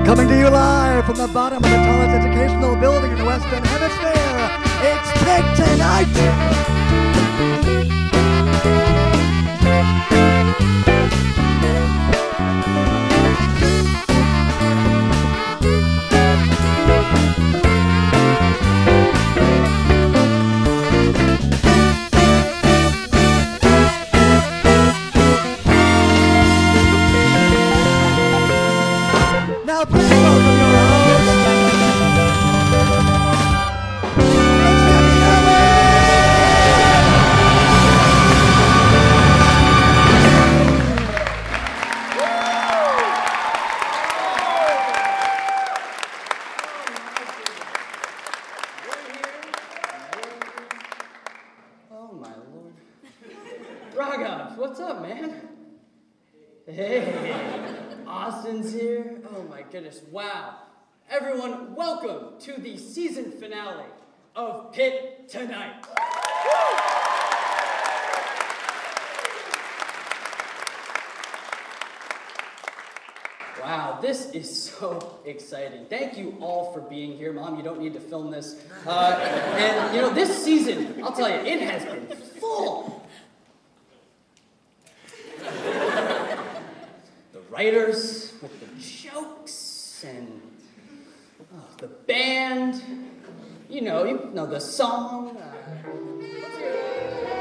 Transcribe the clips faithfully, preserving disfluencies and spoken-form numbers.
Coming to you live from the bottom of the tallest educational building in the Western Hemisphere, it's Pitt Tonight! Now please welcome your host, Oh my lord. Raghav, what's up, man? Hey, Austin's here. Oh my goodness, wow. Everyone, welcome to the season finale of Pitt Tonight. Wow, this is so exciting. Thank you all for being here. Mom, you don't need to film this. Uh, and, you know, this season, I'll tell you, it has been full. The writers with the jokes and oh, the band, you know, you know the song. Uh, let's hear it.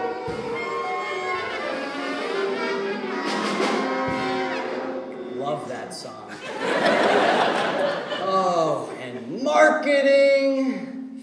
Love that song. Oh, and marketing.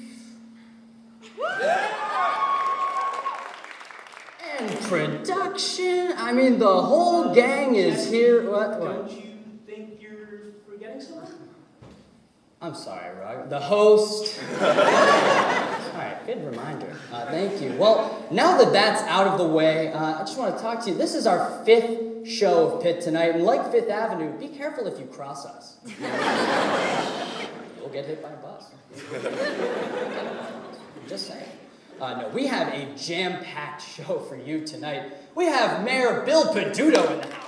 And production. I mean, the whole gang is here. What? what? Don't you think you're forgetting someone? I'm sorry, Rog. The host. All right, good reminder. Uh, thank you. Well, now that that's out of the way, uh, I just want to talk to you. This is our fifth show of Pitt Tonight, and like Fifth Avenue, be careful if you cross us. You'll get hit by a bus. Just saying. Uh, no, we have a jam-packed show for you tonight. We have Mayor Bill Peduto in the house.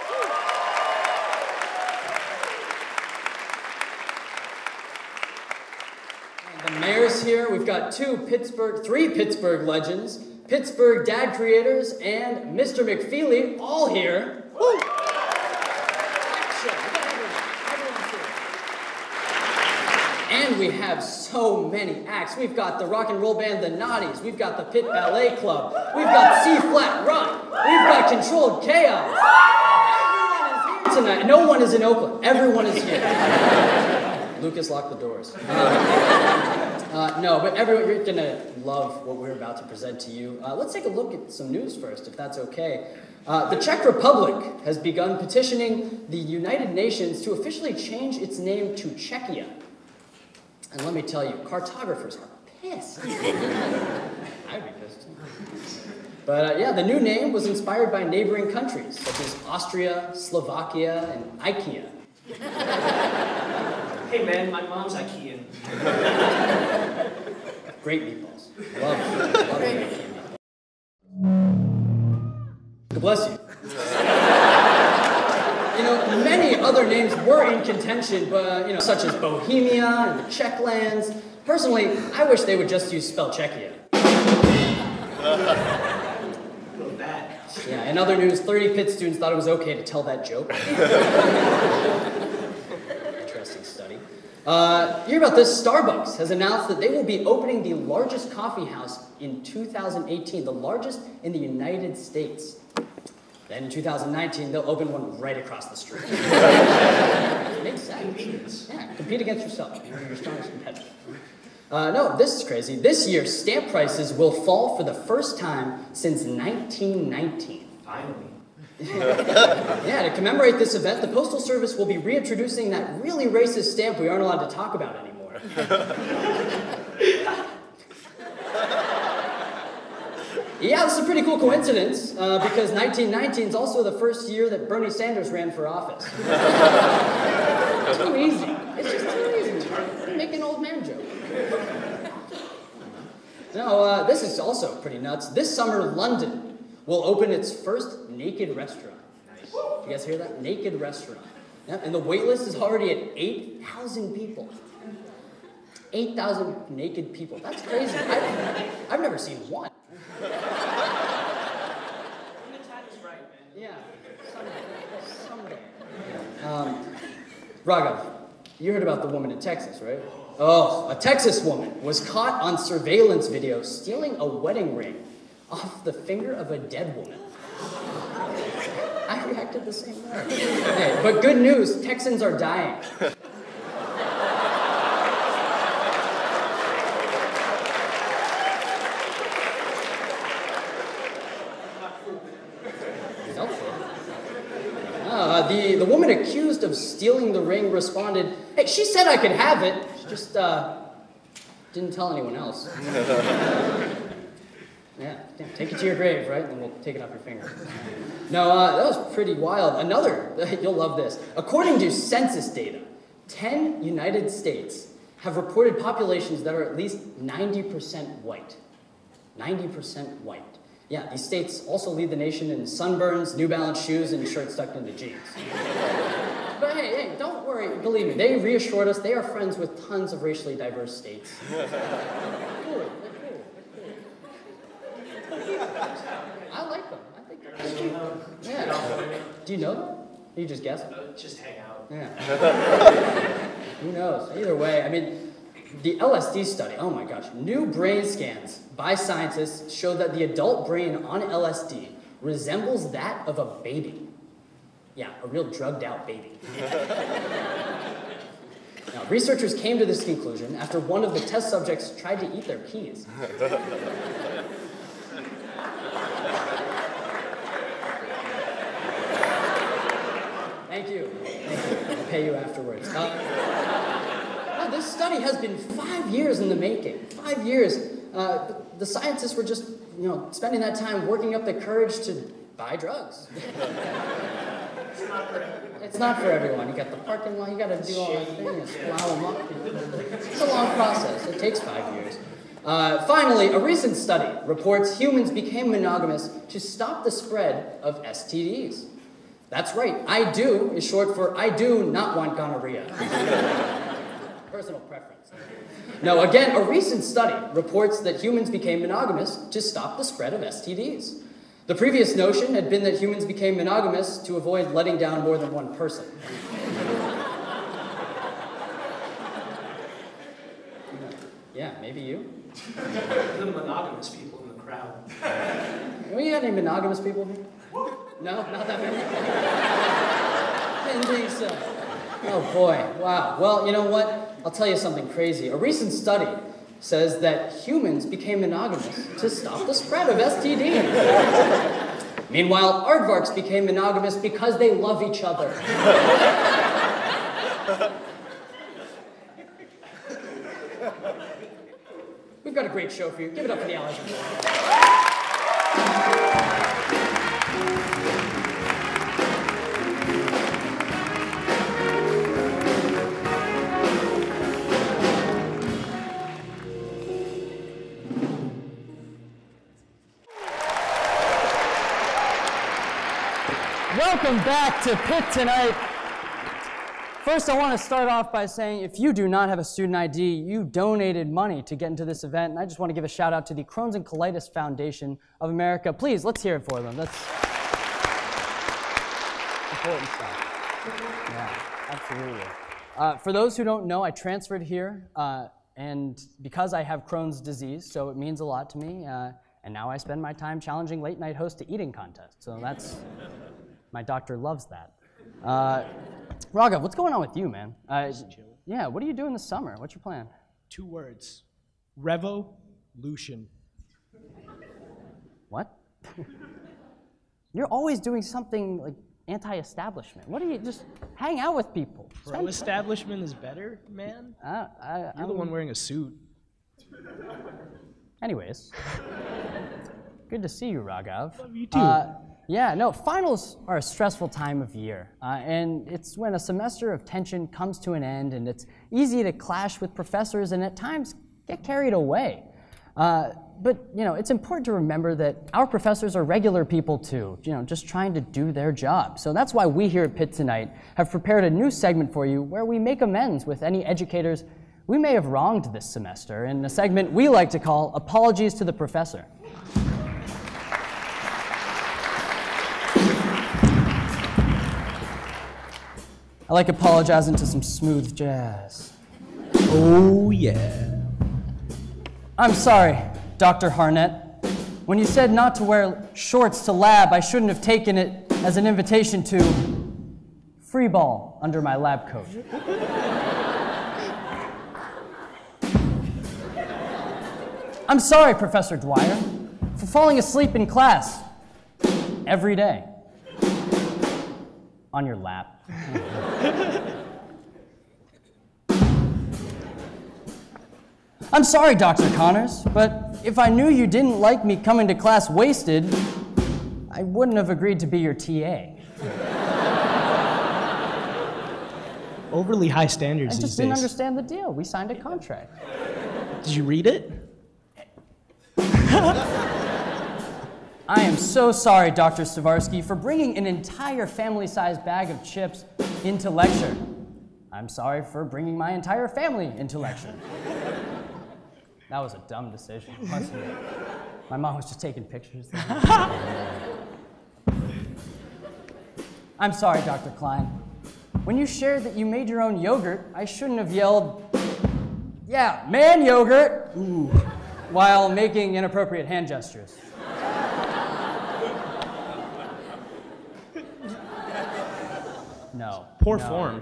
The mayor's here. We've got two Pittsburgh, three Pittsburgh legends, Pittsburgh Dad creators, and Mister McFeely, all here. Woo! And we have so many acts. We've got the rock and roll band The Naughties. We've got the Pitt Ballet Club. We've got C-Flat Rock. We've got Controlled Chaos. Everyone is here tonight. No one is in Oakland. Everyone is here. Lucas, lock the doors. Uh, uh, no, but everyone, you're gonna love what we're about to present to you. Uh, let's take a look at some news first, if that's okay. Uh, the Czech Republic has begun petitioning the United Nations to officially change its name to Czechia. And let me tell you, cartographers are pissed. I'd be pissed too. But uh, yeah, the new name was inspired by neighboring countries, such as Austria, Slovakia, and IKEA. Hey man, my mom's Ikean. Great meatballs. Love, love IKEA meatballs. God bless you. You know, many other names were in contention, but, you know, such as Bohemia and the Czech lands. Personally, I wish they would just use spell Czechia. Bad. Yeah, in other news, thirty Pitt students thought it was okay to tell that joke. Interesting study. Uh, hear about this? Starbucks has announced that they will be opening the largest coffee house in two thousand eighteen, the largest in the United States. Then in two thousand nineteen, they'll open one right across the street. Makes sense. Yeah, compete against yourself. You're your strongest competitor. Uh, no, this is crazy. This year, stamp prices will fall for the first time since nineteen nineteen. Finally. Yeah, to commemorate this event, the Postal Service will be reintroducing that really racist stamp we aren't allowed to talk about anymore. Yeah, this is a pretty cool coincidence, uh, because nineteen nineteen is also the first year that Bernie Sanders ran for office. Too easy. It's just too easy. Make an old man joke. No, uh, this is also pretty nuts. This summer, London will open its first naked restaurant. Nice. You guys hear that? Naked restaurant. Yeah, and the wait list is already at eight thousand people. eight thousand naked people. That's crazy. I've, I've never seen one. When the time is right, man. Yeah, someday. someday. Um, Raghav, you heard about the woman in Texas, right? Oh, a Texas woman was caught on surveillance video stealing a wedding ring off the finger of a dead woman. I reacted the same way. Hey, but good news, Texans are dying. Uh, the, the woman accused of stealing the ring responded, "Hey, she said I could have it. She just uh, didn't tell anyone else." Yeah, take it to your grave, right? And we'll take it off your finger. No, uh, that was pretty wild. Another, you'll love this. According to census data, ten United States have reported populations that are at least ninety percent white. ninety percent white. Yeah, these states also lead the nation in sunburns, New Balance shoes, and shirts tucked into jeans. But hey, hey, don't worry. Believe me, they reassured us they are friends with tons of racially diverse states. Cool, they're cool, they're cool. I like them. I think they're cool. Yeah. Do you know that? Or you just guess? Uh, just hang out. Yeah. Who knows? Either way, I mean, the L S D study, oh my gosh, new brain scans by scientists show that the adult brain on L S D resembles that of a baby. Yeah, a real drugged out baby. Now, researchers came to this conclusion after one of the test subjects tried to eat their keys. Thank you. Thank you. I'll pay you afterwards. Uh, no, this study has been five years in the making. Five years. Uh, the, the scientists were just, you know, spending that time working up the courage to buy drugs. It's not for everyone. It's not for everyone. You got the parking lot, you got to do all that thing and plow them up. It's a long process. It takes five years. Uh, finally, a recent study reports humans became monogamous to stop the spread of S T Ds. That's right. I do is short for I do not want gonorrhea. Personal preference. Now, again, a recent study reports that humans became monogamous to stop the spread of S T Ds. The previous notion had been that humans became monogamous to avoid letting down more than one person. Yeah, maybe you? The monogamous people in the crowd. Have you got any monogamous people here? No, not that many? Didn't think so. Oh boy, wow. Well, you know what? I'll tell you something crazy. A recent study says that humans became monogamous to stop the spread of S T Ds. Meanwhile, aardvarks became monogamous because they love each other. We've got a great show for you. Give it up for the allergies. Welcome back to Pitt Tonight. First, I want to start off by saying if you do not have a student I D, you donated money to get into this event, and I just want to give a shout out to the Crohn's and Colitis Foundation of America. Please, let's hear it for them. That's important stuff. Yeah, absolutely. Uh, for those who don't know, I transferred here, uh, and because I have Crohn's disease, so it means a lot to me, uh, and now I spend my time challenging late-night hosts to eating contests, so that's... My doctor loves that. Uh, Raghav, what's going on with you, man? Uh, yeah, what are you doing this summer? What's your plan? Two words. Revolution. What? You're always doing something like anti-establishment. What are you, just hang out with people. Pro-establishment is better, man? Uh, I, You're I'm... the one wearing a suit. Anyways. Good to see you, Raghav. Love you too. Uh, Yeah, no, finals are a stressful time of year, uh, and it's when a semester of tension comes to an end, and it's easy to clash with professors and at times get carried away. Uh, but, you know, it's important to remember that our professors are regular people too, you know, just trying to do their job. So that's why we here at Pitt Tonight have prepared a new segment for you where we make amends with any educators we may have wronged this semester in a segment we like to call Apologies to the Professor. I like apologizing to some smooth jazz. Oh, yeah. I'm sorry, Doctor Harnett. When you said not to wear shorts to lab, I shouldn't have taken it as an invitation to free ball under my lab coat. I'm sorry, Professor Dwyer, for falling asleep in class every day on your lap. I'm sorry, Doctor Connors, but if I knew you didn't like me coming to class wasted, I wouldn't have agreed to be your T A. Overly high standards I these just didn't days. understand the deal. We signed a contract. Did you read it? I am so sorry, Doctor Stavarsky, for bringing an entire family-sized bag of chips into lecture. I'm sorry for bringing my entire family into lecture. That was a dumb decision, wasn't it? My mom was just taking pictures. I'm sorry, Doctor Klein. When you shared that you made your own yogurt, I shouldn't have yelled, "Yeah, man yogurt," ooh, while making inappropriate hand gestures. No. Poor no. form.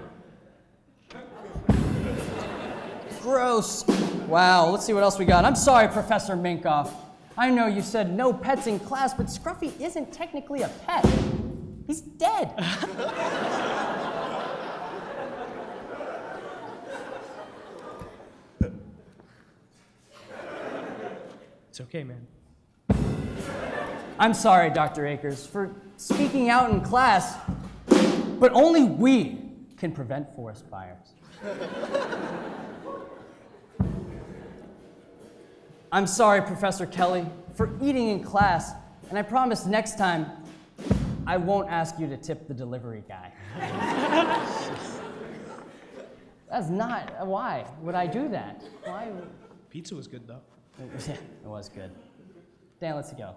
Gross. Wow, let's see what else we got. I'm sorry, Professor Minkoff. I know you said no pets in class, but Scruffy isn't technically a pet. He's dead. It's okay, man. I'm sorry, Doctor Akers, for speaking out in class, but only we can prevent forest fires. I'm sorry, Professor Kelly, for eating in class, and I promise next time I won't ask you to tip the delivery guy. That's not, why would I do that? Why? Would... Pizza was good, though. It was good. Dan, let's go.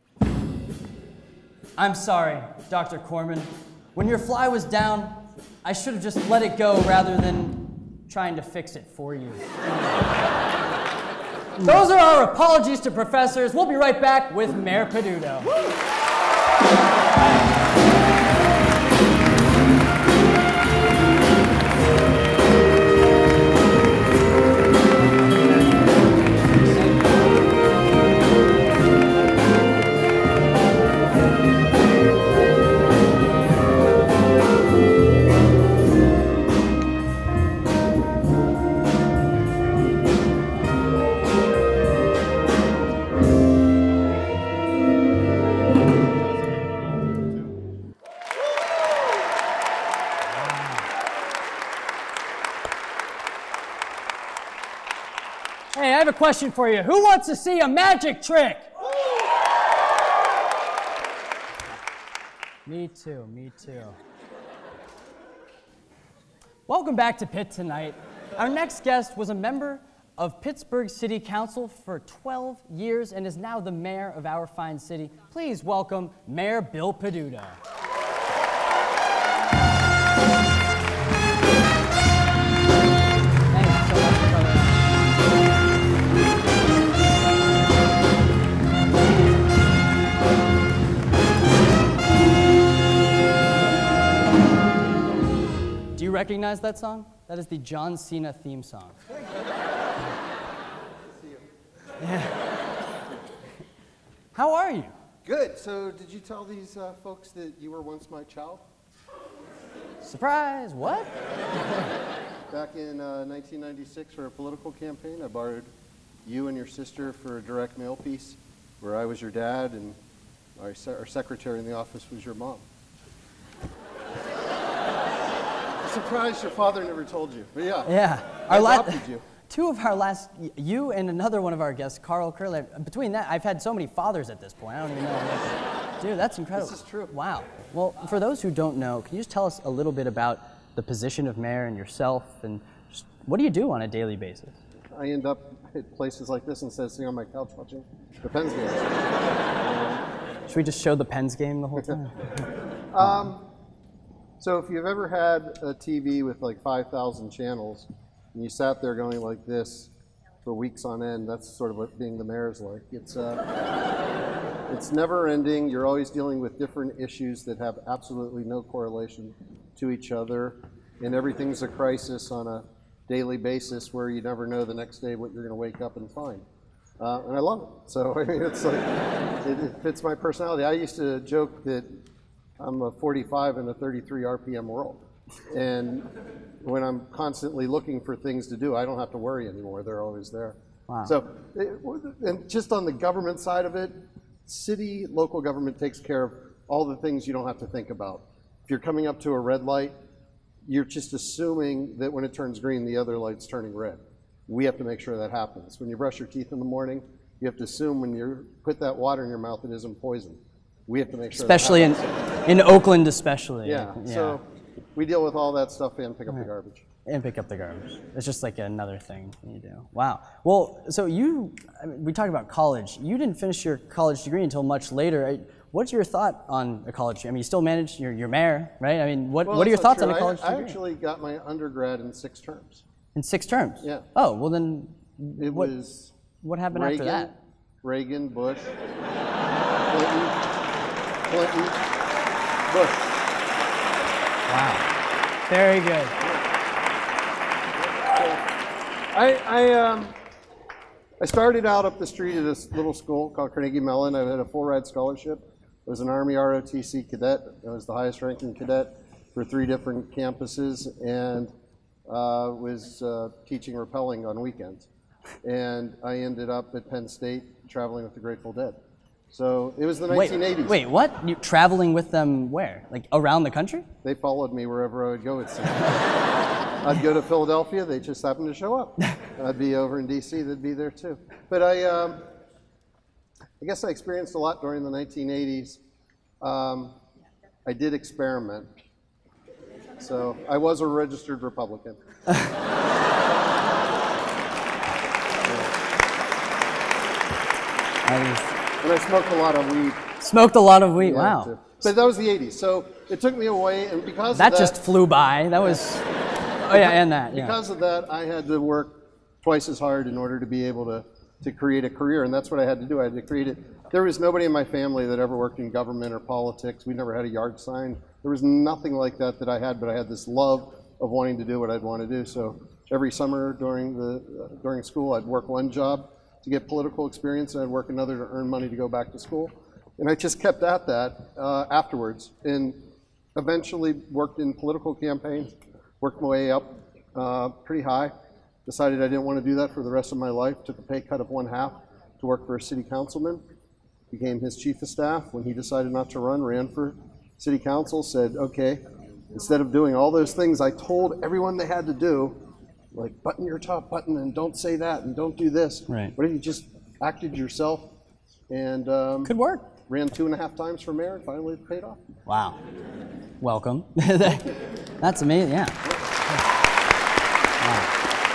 I'm sorry, Doctor Corman. When your fly was down, I should have just let it go rather than trying to fix it for you. Those are our apologies to professors. We'll be right back with Mayor Peduto. Hey, I have a question for you. Who wants to see a magic trick? Me too, me too. Welcome back to Pitt Tonight. Our next guest was a member of Pittsburgh City Council for twelve years and is now the mayor of our fine city. Please welcome Mayor Bill Peduto. Do you recognize that song? That is the John Cena theme song. Yeah. How are you? Good. So did you tell these uh, folks that you were once my child? Surprise, what? Back in uh, nineteen ninety-six for a political campaign, I borrowed you and your sister for a direct mail piece where I was your dad and our, se our secretary in the office was your mom. Surprised your father never told you, but yeah. Yeah. I Our la- adopted you. two of our last, you and another one of our guests, Carl Curley. Between that, I've had so many fathers at this point. I don't even know. Dude, that's incredible. This is true. Wow. Well, for those who don't know, can you just tell us a little bit about the position of mayor and yourself, and just, what do you do on a daily basis? I end up at places like this instead of sitting on my couch watching the Pens game. um, Should we just show the Pens game the whole time? um, so if you've ever had a T V with like five thousand channels, and you sat there going like this for weeks on end, that's sort of what being the mayor is like. It's, uh, it's never ending. You're always dealing with different issues that have absolutely no correlation to each other, and everything's a crisis on a daily basis where you never know the next day what you're going to wake up and find. Uh, and I love it. So I mean, it's like, it, it fits my personality. I used to joke that I'm a forty-five in a thirty-three R P M world. And when I'm constantly looking for things to do, I don't have to worry anymore. They're always there. Wow. So, it, and just on the government side of it, city, local government takes care of all the things you don't have to think about. If you're coming up to a red light, you're just assuming that when it turns green, the other light's turning red. We have to make sure that happens. When you brush your teeth in the morning, you have to assume when you put that water in your mouth, it isn't poison. We have to make sure Especially that in, in Oakland especially. Yeah. yeah, So we deal with all that stuff and pick up the garbage. And pick up the garbage. It's just like another thing you do. Wow. Well, so you, I mean, we talked about college. You didn't finish your college degree until much later. What's your thought on a college degree? I mean, you still manage, you're, you're mayor, right? I mean, what, Well, what are your that's not thoughts on true. a college I, degree? I actually got my undergrad in six terms. In six terms? Yeah. Oh, well then, It what, was what happened Reagan, after that? Reagan, Bush, Clinton, Clinton, Bush. Wow. Very good. I, I, um, I started out up the street at this little school called Carnegie Mellon. I had a full ride scholarship. I was an Army R O T C cadet. I was the highest ranking cadet for three different campuses, and uh, was uh, teaching rappelling on weekends. And I ended up at Penn State traveling with the Grateful Dead. So it was the nineteen eighties. Wait, wait, what? You traveling with them where? Like around the country? They followed me wherever I would go, it seemed. I'd go to Philadelphia, they just happened to show up. I'd be over in D C, they'd be there too. But I, um, I guess I experienced a lot during the nineteen eighties. Um, I did experiment. So I was a registered Republican. And I smoked a lot of weed. Smoked a lot of weed, Yeah, wow. too. But that was the eighties, so it took me away, and because That of that, just flew by. That was, oh yeah, and that, yeah. because of that, I had to work twice as hard in order to be able to, to create a career, and that's what I had to do. I had to create it. There was nobody in my family that ever worked in government or politics. We never had a yard sign. There was nothing like that that I had, but I had this love of wanting to do what I'd want to do. So every summer during the uh, during school, I'd work one job to get political experience, and I'd work another to earn money to go back to school. And I just kept at that uh, afterwards, and eventually worked in political campaigns, worked my way up uh, pretty high, decided I didn't want to do that for the rest of my life, took a pay cut of one half to work for a city councilman, became his chief of staff. When he decided not to run, ran for city council, said, okay, instead of doing all those things I told everyone they had to do, like button your top button and don't say that and don't do this. Right. What if you just acted yourself and um, Could work. ran two and a half times for mayor and finally it paid off. Wow. Welcome. That's amazing, yeah. Wow.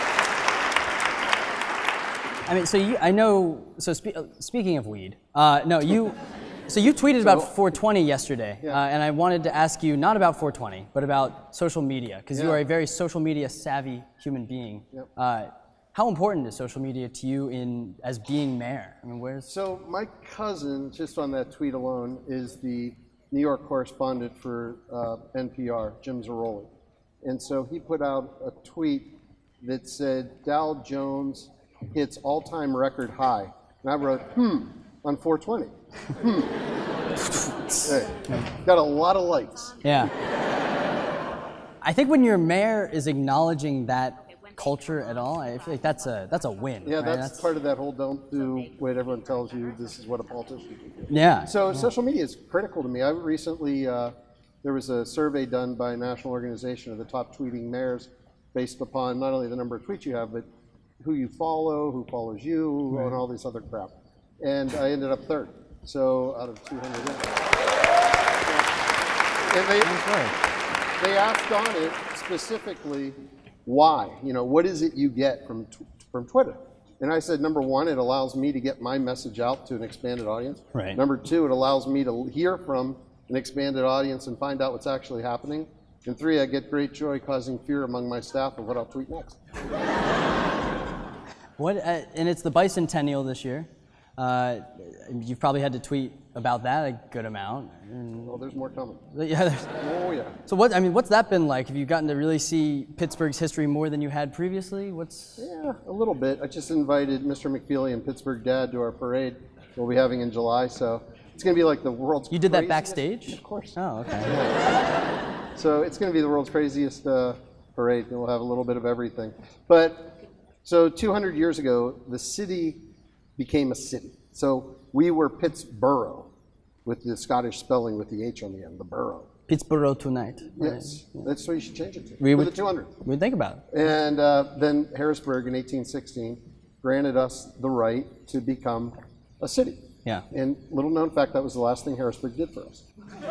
I mean, so you, I know, so spe- uh, speaking of weed, uh, no, you, so you tweeted about four twenty yesterday, Yeah. uh, and I wanted to ask you not about four twenty, but about social media, because you Yeah. are a very social media savvy human being. Yep. Uh, how important is social media to you in as being mayor? I mean, where's So my cousin, just on that tweet alone, is the New York correspondent for uh, N P R, Jim Zaroli. And so he put out a tweet that said, Dow Jones hits all-time record high. And I wrote, hmm, on four twenty. Hmm. Hey, got a lot of likes. Yeah. I think when your mayor is acknowledging that culture at all, I feel like that's a that's a win. Yeah, right? that's, part of that whole don't do what everyone tells you, this is what a politician should do. Yeah. So social media is critical to me. I recently, uh, there was a survey done by a national organization of the top tweeting mayors based upon not only the number of tweets you have, but who you follow, who follows you, right. and all this other crap. And I ended up third. So out of two hundred. And they, they asked on it specifically why. You know, what is it you get from from Twitter? And I said, number one, it allows me to get my message out to an expanded audience. Right. Number two, it allows me to hear from an expanded audience and find out what's actually happening. And three, I get great joy causing fear among my staff of what I'll tweet next. What? Uh, and it's the bicentennial this year. Uh, you've probably had to tweet about that a good amount. And oh, there's more coming. Yeah. There's, oh, yeah. So what? I mean, what's that been like? Have you gotten to really see Pittsburgh's history more than you had previously? What's? Yeah, a little bit. I just invited Mister McFeely and Pittsburgh Dad to our parade we'll be having in July. So it's going to be like the world's. You did that craziest. backstage? Of course. Oh, okay. Yeah. So it's going to be the world's craziest uh, parade. We'll have a little bit of everything. But so two hundred years ago, the city became a city. So we were Pittsburgh, with the Scottish spelling with the H on the end, the borough. Pittsburgh Tonight. Yes, yeah. That's what you should change it to. We for would, the two hundred. We'd think about it. And uh, then Harrisburg in eighteen sixteen granted us the right to become a city. Yeah. And little known fact, that was the last thing Harrisburg did for us.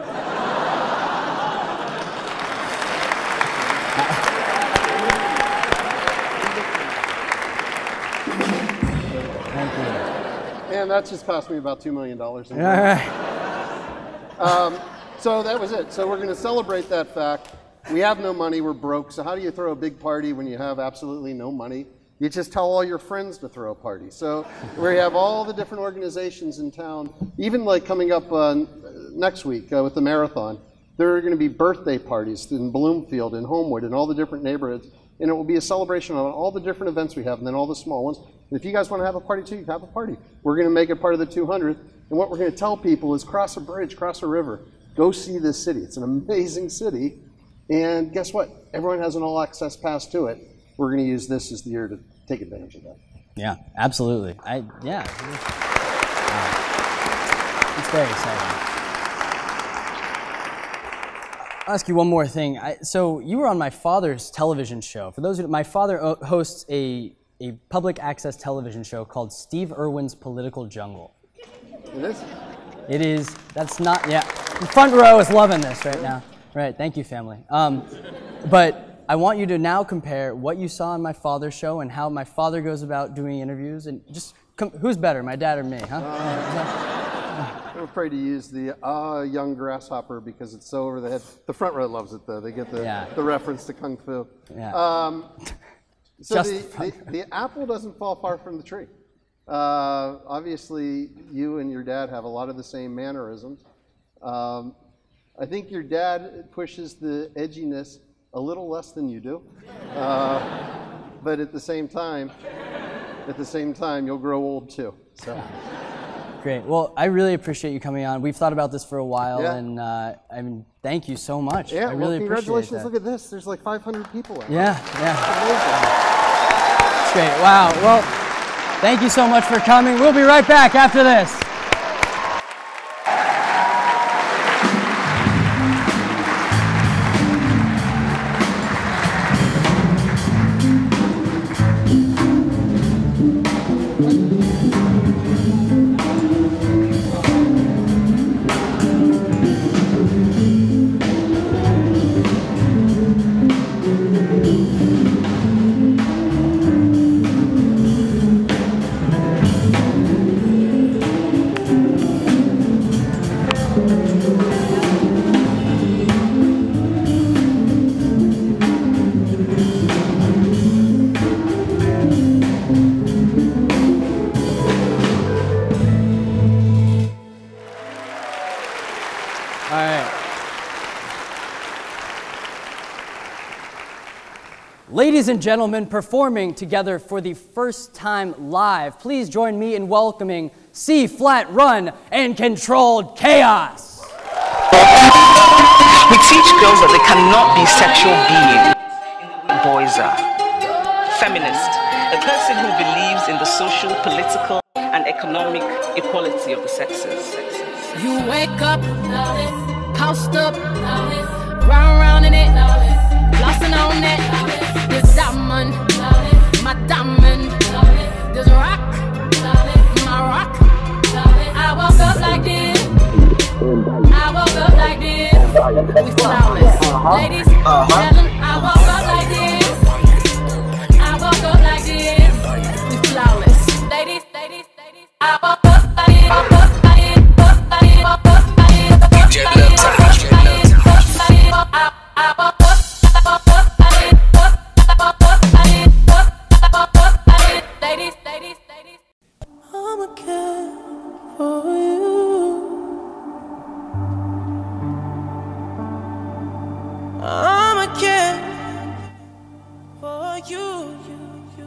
And that just cost me about two million dollars. um, so that was it. So we're going to celebrate that fact. We have no money. We're broke. So how do you throw a big party when you have absolutely no money? You just tell all your friends to throw a party. So we have all the different organizations in town, even like coming up uh, next week uh, with the marathon. There are going to be birthday parties in Bloomfield and Homewood and all the different neighborhoods. And it will be a celebration of all the different events we have, and then all the small ones. And if you guys want to have a party too, you can have a party. We're going to make it part of the two hundredth. And what we're going to tell people is cross a bridge, cross a river, go see this city. It's an amazing city. And guess what? Everyone has an all-access pass to it. We're going to use this as the year to take advantage of that. Yeah, absolutely. I yeah. Wow. It's very exciting. I'll ask you one more thing. I, so you were on my father's television show. For those who, my father hosts a, a public access television show called Steve Irwin's Political Jungle. It is? It is. That's not, yeah. The front row is loving this right now. Right, thank you, family. Um, but I want you to now compare what you saw on my father's show and how my father goes about doing interviews. And just, com who's better, my dad or me, huh? Uh, I'm afraid to use the ah uh, young grasshopper because it's so over the head. The front row loves it though. They get the, yeah. the reference to Kung Fu. Yeah. Um, so Just the, the, the apple doesn't fall far from the tree. Uh, obviously, you and your dad have a lot of the same mannerisms. Um, I think your dad pushes the edginess a little less than you do. Uh, but at the same time, at the same time, you'll grow old too. So. Great. Well, I really appreciate you coming on. We've thought about this for a while, yeah. and uh, I mean, thank you so much. Yeah, I really well, congratulations. appreciate that. Look at this. There's like five hundred people out. Yeah, yeah. It's great. Wow. Well, thank you so much for coming. We'll be right back after this. Ladies and gentlemen, performing together for the first time live, please join me in welcoming C-Flat Run and Controlled Chaos. We teach girls that they cannot be sexual beings. Boys are. Feminist, a person who believes in the social, political, and economic equality of the sexes. You wake up, housed up, round round in it, flossing on it. This diamond, my diamond. Does it rock? My rock? I woke up like this. I woke up like this. We flawless. Ladies, gentlemen, I woke up like this. I woke up like this. We flawless. Ladies, ladies, ladies, I woke up like this. Woke up like this. Woke up like this. Woke up like this. Woke up like this. Woke up like this. I woke up. Ladies, ladies, ladies. I'ma care for you. I'ma care for you, you, you.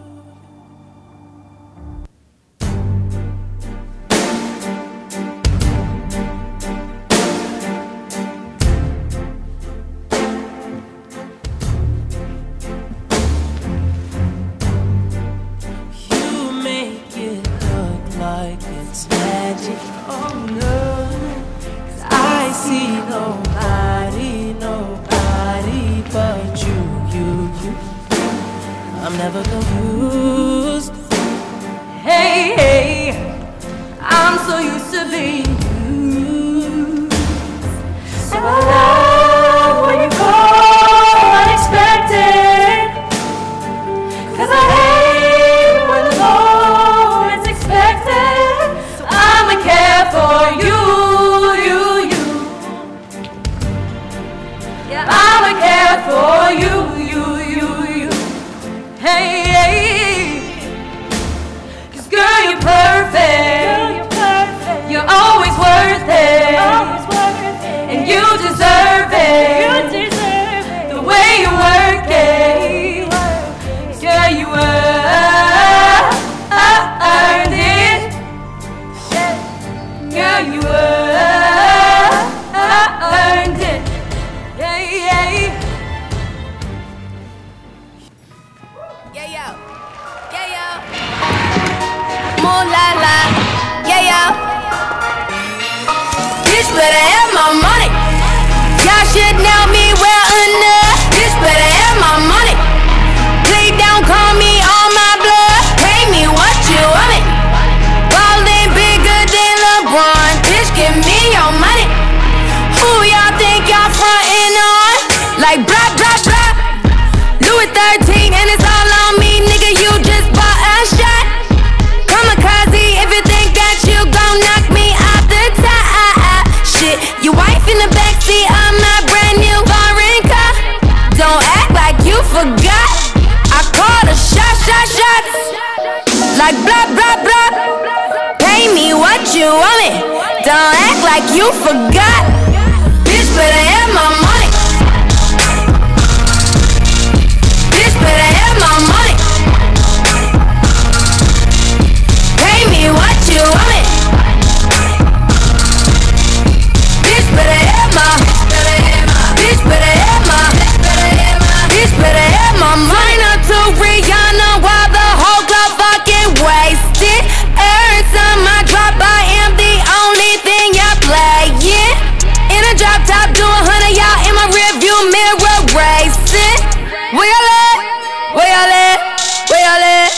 Like it's magic, oh no, 'cause I see nobody, nobody but you, you, you. I'm never confused. Hey, hey, I'm so used to being you. So I love when you call unexpected, 'cause I hate when the moment's expected. So I'ma care for you, you, you. Yeah, I'ma care for you, you, you, you. Hey, hey. 'Cause girl, you're perfect. Girl, you're perfect. You're always worth it. Always worth it. And you deserve it. You deserve it. The way you work it. Girl, you earned it. Girl, you earned it. Yeah, yeah. Yeah, yo. Yeah, yo. Moon la la. Yeah, yo. Bitch better have my money. Y'all should know me well enough. Bitch better have my money. Please don't call me on my blood. Pay me what you want it. Ballin' bigger than LeBron. Bitch, give me your money. Who y'all think y'all frontin' on? Like blah, blah, blah. Louis thirteen and it's all on me. Nigga, you just bought a shot. Kamikaze if you think that you gon' knock me off the top. Shit, your wife in the backseat of my brand new foreign car. Don't act like you forgot. I called a shot, shot, shots. Like blah, blah, blah. Pay me what you want it. Don't act like you forgot. Bitch better have my money. Bitch better have my money. Pay me what you want it. Bitch better have my. Bitch better have my. Bitch better have my money. Not to Rihanna while the whole club fucking wasted. Every time I drop, I am the only thing y'all playing. In a drop top, do a hundred y'all in my rearview mirror racing. Where y'all at? Where y'all at? Where y'all at?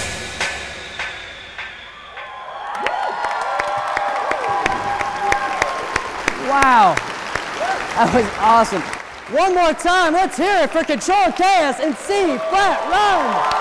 Wow, that was awesome. One more time, let's hear it for Control Chaos in C flat run.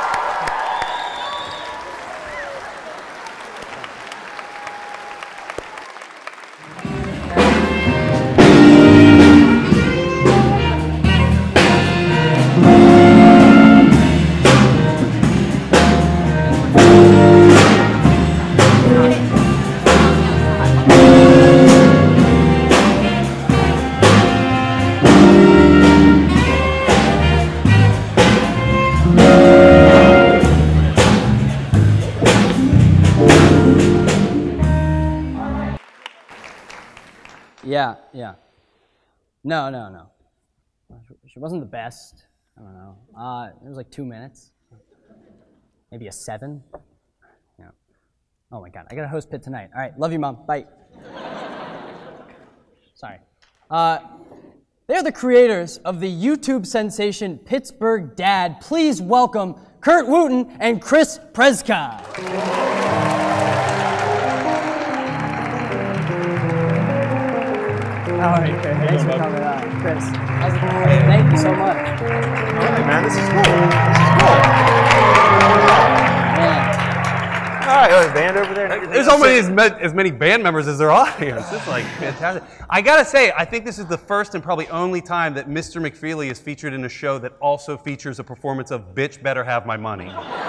Yeah, yeah. No, no, no. She wasn't the best. I don't know. Uh, it was like two minutes. Maybe a seven. Yeah. Oh my God, I gotta host Pitt Tonight. All right, love you, Mom. Bye. Sorry. Uh, they're the creators of the YouTube sensation Pittsburgh Dad. Please welcome Curt Wootton and Chris Preksta. All right, Chris. Thanks for coming on. Chris, how's it going? Thank you so much. All right, man, this is cool. This is cool. Man. All right, oh, the band over there. There's almost as, ma- as many band members as there are audience. It's like fantastic. I gotta say, I think this is the first and probably only time that Mister McFeely is featured in a show that also features a performance of "Bitch Better Have My Money."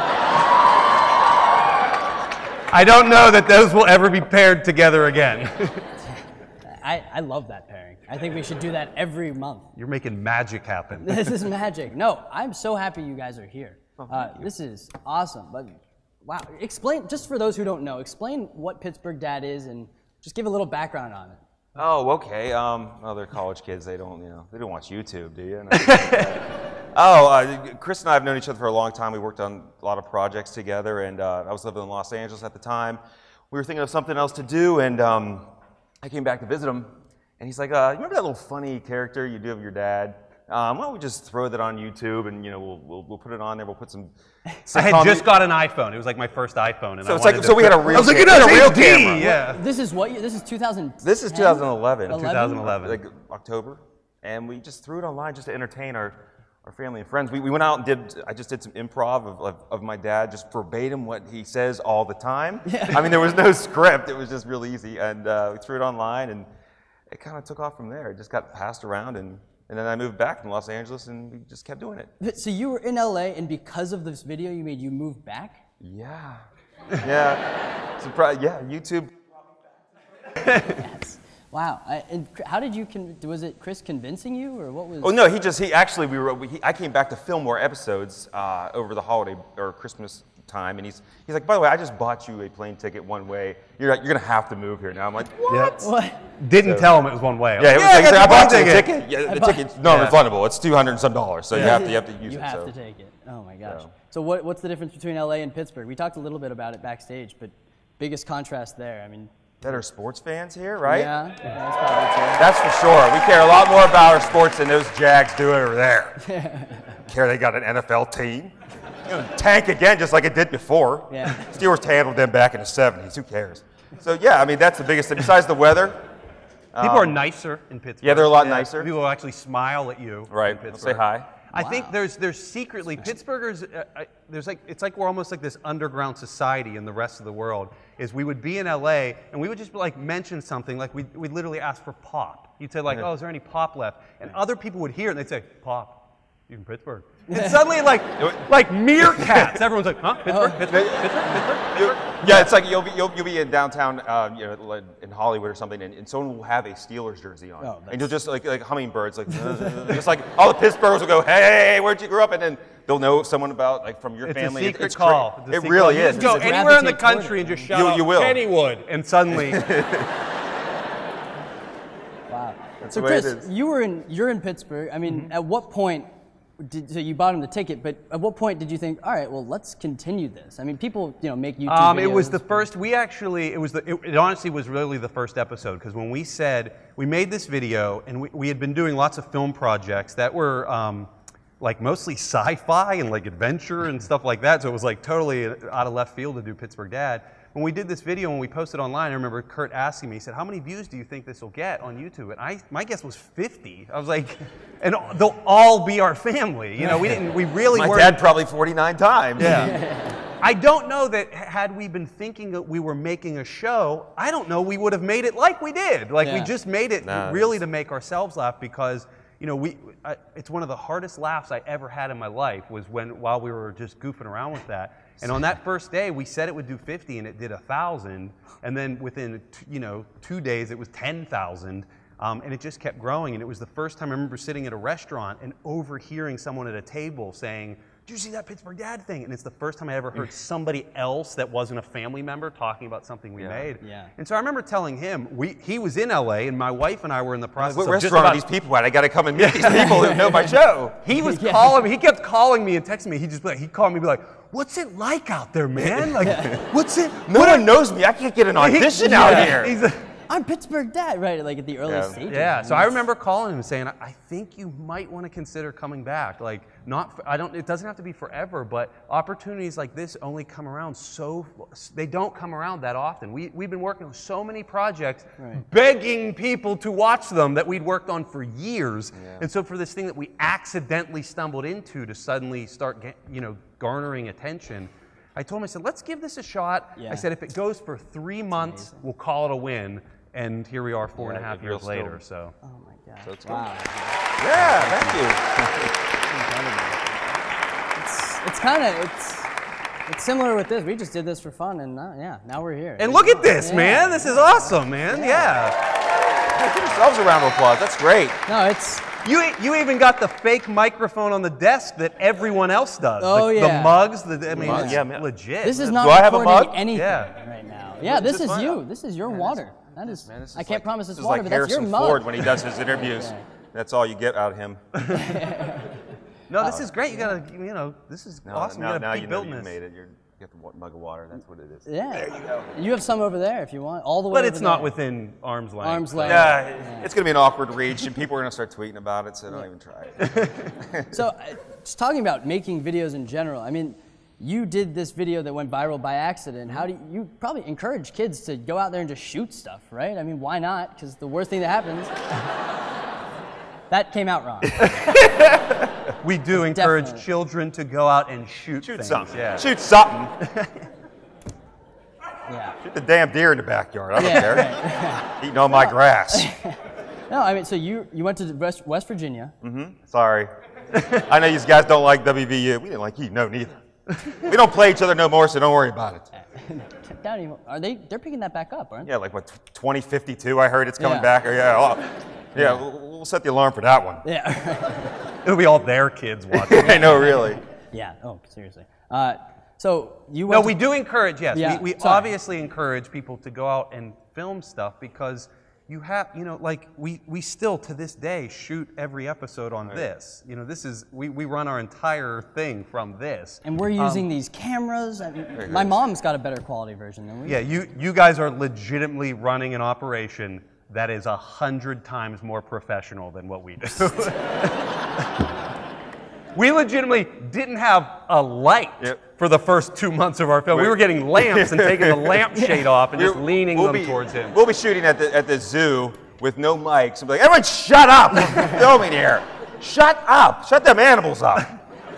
I don't know that those will ever be paired together again. I, I love that pairing. I think we should do that every month. You're making magic happen. This is magic. No, I'm so happy you guys are here. Uh, this is awesome. But wow, explain, just for those who don't know, explain what Pittsburgh Dad is and just give a little background on it. Oh, okay. Um, well, they're college kids. They don't, you know, they don't watch YouTube, do you? oh, uh, Chris and I have known each other for a long time. We worked on a lot of projects together, and uh, I was living in Los Angeles at the time. We were thinking of something else to do, and um, I came back to visit him, and he's like, uh, you remember that little funny character you do of your dad? Um, why don't we just throw that on YouTube, and you know, we'll we'll, we'll put it on there. We'll put some. I had just got an iPhone. It was like my first iPhone, and so I it's wanted like to so we had a real. I was like, camera. you had a real H D, camera. yeah. This is what year? This is two thousand. This is two thousand eleven. two thousand eleven. Like October, and we just threw it online just to entertain our. Our family and friends. We, we went out and did, I just did some improv of, of, of my dad, just verbatim what he says all the time. Yeah. I mean, there was no script. It was just real easy. And uh, we threw it online, and it kind of took off from there. It just got passed around, and, and then I moved back from Los Angeles, and we just kept doing it. So you were in L A, and because of this video you made, you moved back? Yeah. Yeah. Surprise. Yeah, YouTube. Yes. Wow. I, and how did you, con was it Chris convincing you, or what was? Oh, no, he just, he actually, we were, we, he, I came back to film more episodes uh, over the holiday or Christmas time, and he's he's like, by the way, I just bought you a plane ticket one way. You're you're going to have to move here now. I'm like, what? Yep. What? Didn't so, tell him it was one way. Yeah, it was yeah, like, I, I bought you a ticket. ticket. Yeah, the bought, ticket's non-refundable. Yeah. It's two hundred and some dollars, so yeah. you have to you have to use you it. You have so. to take it. Oh my gosh. So, so what what's the difference between L A and Pittsburgh? We talked a little bit about it backstage, but biggest contrast there. I mean. That are sports fans here, right? Yeah, that's probably true. That's for sure. We care a lot more about our sports than those Jags do over there. Care they got an N F L team. You know, tank again, just like it did before. Yeah. Steelers handled them back in the seventies. Who cares? So yeah, I mean that's the biggest thing. Besides the weather, people um, are nicer in Pittsburgh. Yeah, they're a lot yeah. nicer. People will actually smile at you. Right. In Pittsburgh. Say hi. I Wow. think there's there's secretly Pittsburghers. Uh, I, there's like it's like we're almost like this underground society in the rest of the world. Is we would be in L A and we would just like mention something like we we'd literally ask for pop. You'd say like, oh, is there any pop left? And other people would hear it and they'd say, pop. You from Pittsburgh? And suddenly, like, like meerkats, everyone's like, huh? Pittsburgh, Oh. Pittsburgh, Pittsburgh, Pittsburgh, Pittsburgh. Yeah, it's like you'll be you'll, you'll be in downtown, uh, you know, in Hollywood or something, and, and someone will have a Steelers jersey on, Oh, and you'll just like like hummingbirds, like just like all the Pittsburghers will go, hey, hey, hey, where'd you grow up? And then they'll know someone about like from your It's family. a secret it's call. It's a it secret really call. is. You just go It's- anywhere in the gravitate country toward and it. just shout You- out you will. Kennywood, and suddenly. Wow. That's So the way it Chris, is. you were in you're in Pittsburgh. I mean, Mm-hmm. at what point did so you bought him the ticket? But at what point did you think, all right, well, let's continue this? I mean, people, you know, make YouTube Um, videos. it was the first. We actually, it was the. It, it honestly was really the first episode because when we said we made this video and we, we had been doing lots of film projects that were um, like mostly sci-fi and like adventure and stuff like that. So it was like totally out of left field to do Pittsburgh Dad. When we did this video and we posted online, I remember Kurt asking me, he said, how many views do you think this will get on YouTube? And I, my guess was fifty. I was like, and they'll all be our family. You know, we didn't, we really My weren't. dad probably forty-nine times. Yeah. I don't know that had we been thinking that we were making a show, I don't know we would have made it like we did. Like we Yeah. just made it Nah, really to make ourselves laugh because, you know, we, I, it's one of the hardest laughs I ever had in my life was when, while we were just goofing around with that. And on that first day, we said it would do fifty, and it did one thousand. And then within, t- you know, two days, it was ten thousand. Um, and it just kept growing. And it was the first time I remember sitting at a restaurant and overhearing someone at a table saying, did you see that Pittsburgh Dad thing? And it's the first time I ever heard somebody else that wasn't a family member talking about something we Yeah. made. Yeah. And so I remember telling him, we, he was in L A, and my wife and I were in the process What of just restaurant about, are these people at? I got to come and meet these people who know my show. He was Yeah. calling me. He kept calling me and texting me. He just like he'd call me and be like, "What's it like out there, man? Like, what's it? No what one are-" knows me. I can't get an He- audition yeah. out here. He's a- I'm Pittsburgh Dad, right? Like at the early Yeah. stages. Yeah, And so I it's- remember calling him and saying, I think you might want to consider coming back. Like, not, I don't, it doesn't have to be forever, but opportunities like this only come around so, they don't come around that often. We, we've been working on so many projects, Right. begging people to watch them that we'd worked on for years. Yeah. And so for this thing that we accidentally stumbled into to suddenly start, get, you know, garnering attention, I told him, I said, let's give this a shot. Yeah. I said, if it goes for three months, we'll call it a win. And here we are four and a Yeah, half the real years later, skill. so. Oh my God. So it's wow. Yeah, thank you. It's, it's kind of, it's, it's similar with this. We just did this for fun, and uh, yeah, now we're here. And look at this, Yeah. man. This is awesome, man. Yeah. Give yourselves a round of applause. That's great. No, it's, You, you even got the fake microphone on the desk that everyone else does. Oh, the, yeah. The mugs, the, I mean, Mug, it's yeah, man. legit. this is not Do I have a recording mug? anything Yeah. right now. Yeah, this is fine. you. This is your water. That is, Man, this I is can't like- promise it's this is water, like but that's your Harrison mug. Ford when he does his interviews. Yeah. That's all you get out of him. No, this is great. You gotta, you know, this is No, awesome. now, you gotta now keep you know building you this. made it. You're, you get the wa- mug of water. That's what it is. Yeah. There you go. You have some over there if you want, all the way But over it's not there. within arm's length. Arm's length. Yeah, Yeah. it's going to be an awkward reach, and people are going to start tweeting about it, so don't even try it. So, uh, just talking about making videos in general, I mean, you did this video that went viral by accident. How do you, you probably encourage kids to go out there and just shoot stuff, right? I mean, why not? Because the worst thing that happens, that came out wrong. We do encourage Definitely. children to go out and shoot, Shoot things. something. Yeah. Shoot something. Yeah. Shoot the damn deer in the backyard. I don't Yeah, care. right. Eating all my grass. No, I mean, so you, you went to West, West Virginia. Mm-hmm. Sorry. I know you guys don't like W V U. We didn't like you. No, neither. We don't play each other no more, so don't worry about it. Down even- Are they, they're picking that back up, aren't they? Yeah, like what, twenty fifty-two, I heard it's coming Yeah. back. Or yeah, oh, yeah, we'll, we'll set the alarm for that one. Yeah. It'll be all their kids watching. I know, really. Yeah, oh, seriously. Uh, so you No, went we to, do encourage, yes. Yeah, we we sorry. obviously encourage people to go out and film stuff because you have, you know, like we, we still to this day shoot every episode on this. You know, this is, we, we run our entire thing from this. And we're using these cameras. I mean, my mom's got a better quality version than we. Yeah, you, you guys are legitimately running an operation that is a hundred times more professional than what we do. We legitimately didn't have a light Yep. for the first two months of our film. We were getting lamps and taking the lampshade off and just We're- leaning we'll them be, towards him. We'll be shooting at the at the zoo with no mics and be like, everyone shut up! We're filming here. Shut up! Shut them animals up.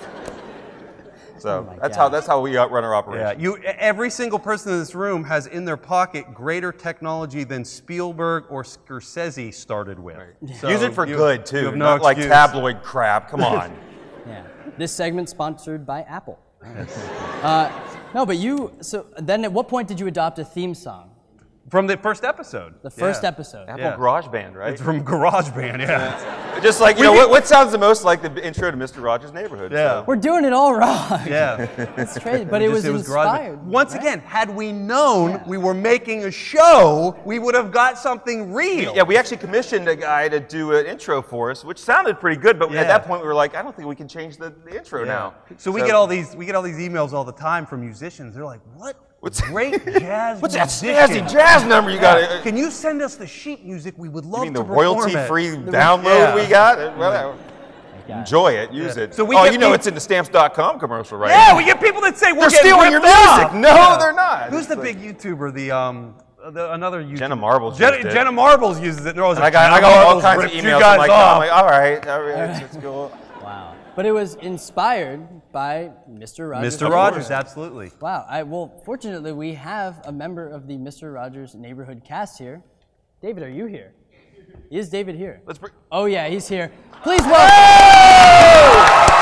So Oh my that's how gosh. that's how we uh, run our Yeah, operation. you, every single person in this room has in their pocket greater technology than Spielberg or Scorsese started with. So Use it for you- good you too, have no not like excuse. tabloid crap. Come on. Yeah. This segment sponsored by Apple. Uh, no, but you. So then, at what point did you adopt a theme song? From the first episode. The first Yeah. episode. Apple Yeah. GarageBand, right? It's from GarageBand, yeah. Just like you We know, need- what, what sounds the most like the intro to Mister Rogers' Neighborhood? Yeah. So. We're doing it all wrong. Yeah. It's crazy, but it was, Just- inspired. GarageBand. Once right? again, had we known we were making a show, we would have got something real. Yeah, we actually commissioned a guy to do an intro for us, which sounded pretty good. But Yeah. at that point, we were like, I don't think we can change the, the intro Yeah. now. So we get all these we get all these emails all the time from musicians. They're like, "What What's- great jazz What's that musician. snazzy jazz number you got? Yeah. Can you send us the sheet music? We would love You mean to the perform royalty-free it." download Yeah. we got? Uh, Well, Yeah. enjoy it, use Yeah. it. So we oh, get you know peop- it's in the stamps dot com commercial, right? Yeah, we get people that say we're They're getting stealing your ripped music. off. No, they're not. Who's It's the like- big YouTuber? The um, the, another YouTuber. Jenna Marbles Jenna, used it. Jenna Marbles uses it. And, And I got, I got all kinds of emails. I'm like, oh, I'm like, all right, all right, it's, it's cool. Wow. But it was inspired by Mister Rogers. Mister Of Rogers, course. absolutely. Wow. I, well, fortunately, we have a member of the Mister Rogers Neighborhood cast here. David, are you here? Is David here? Let's bring. Oh, yeah, he's here. Please welcome.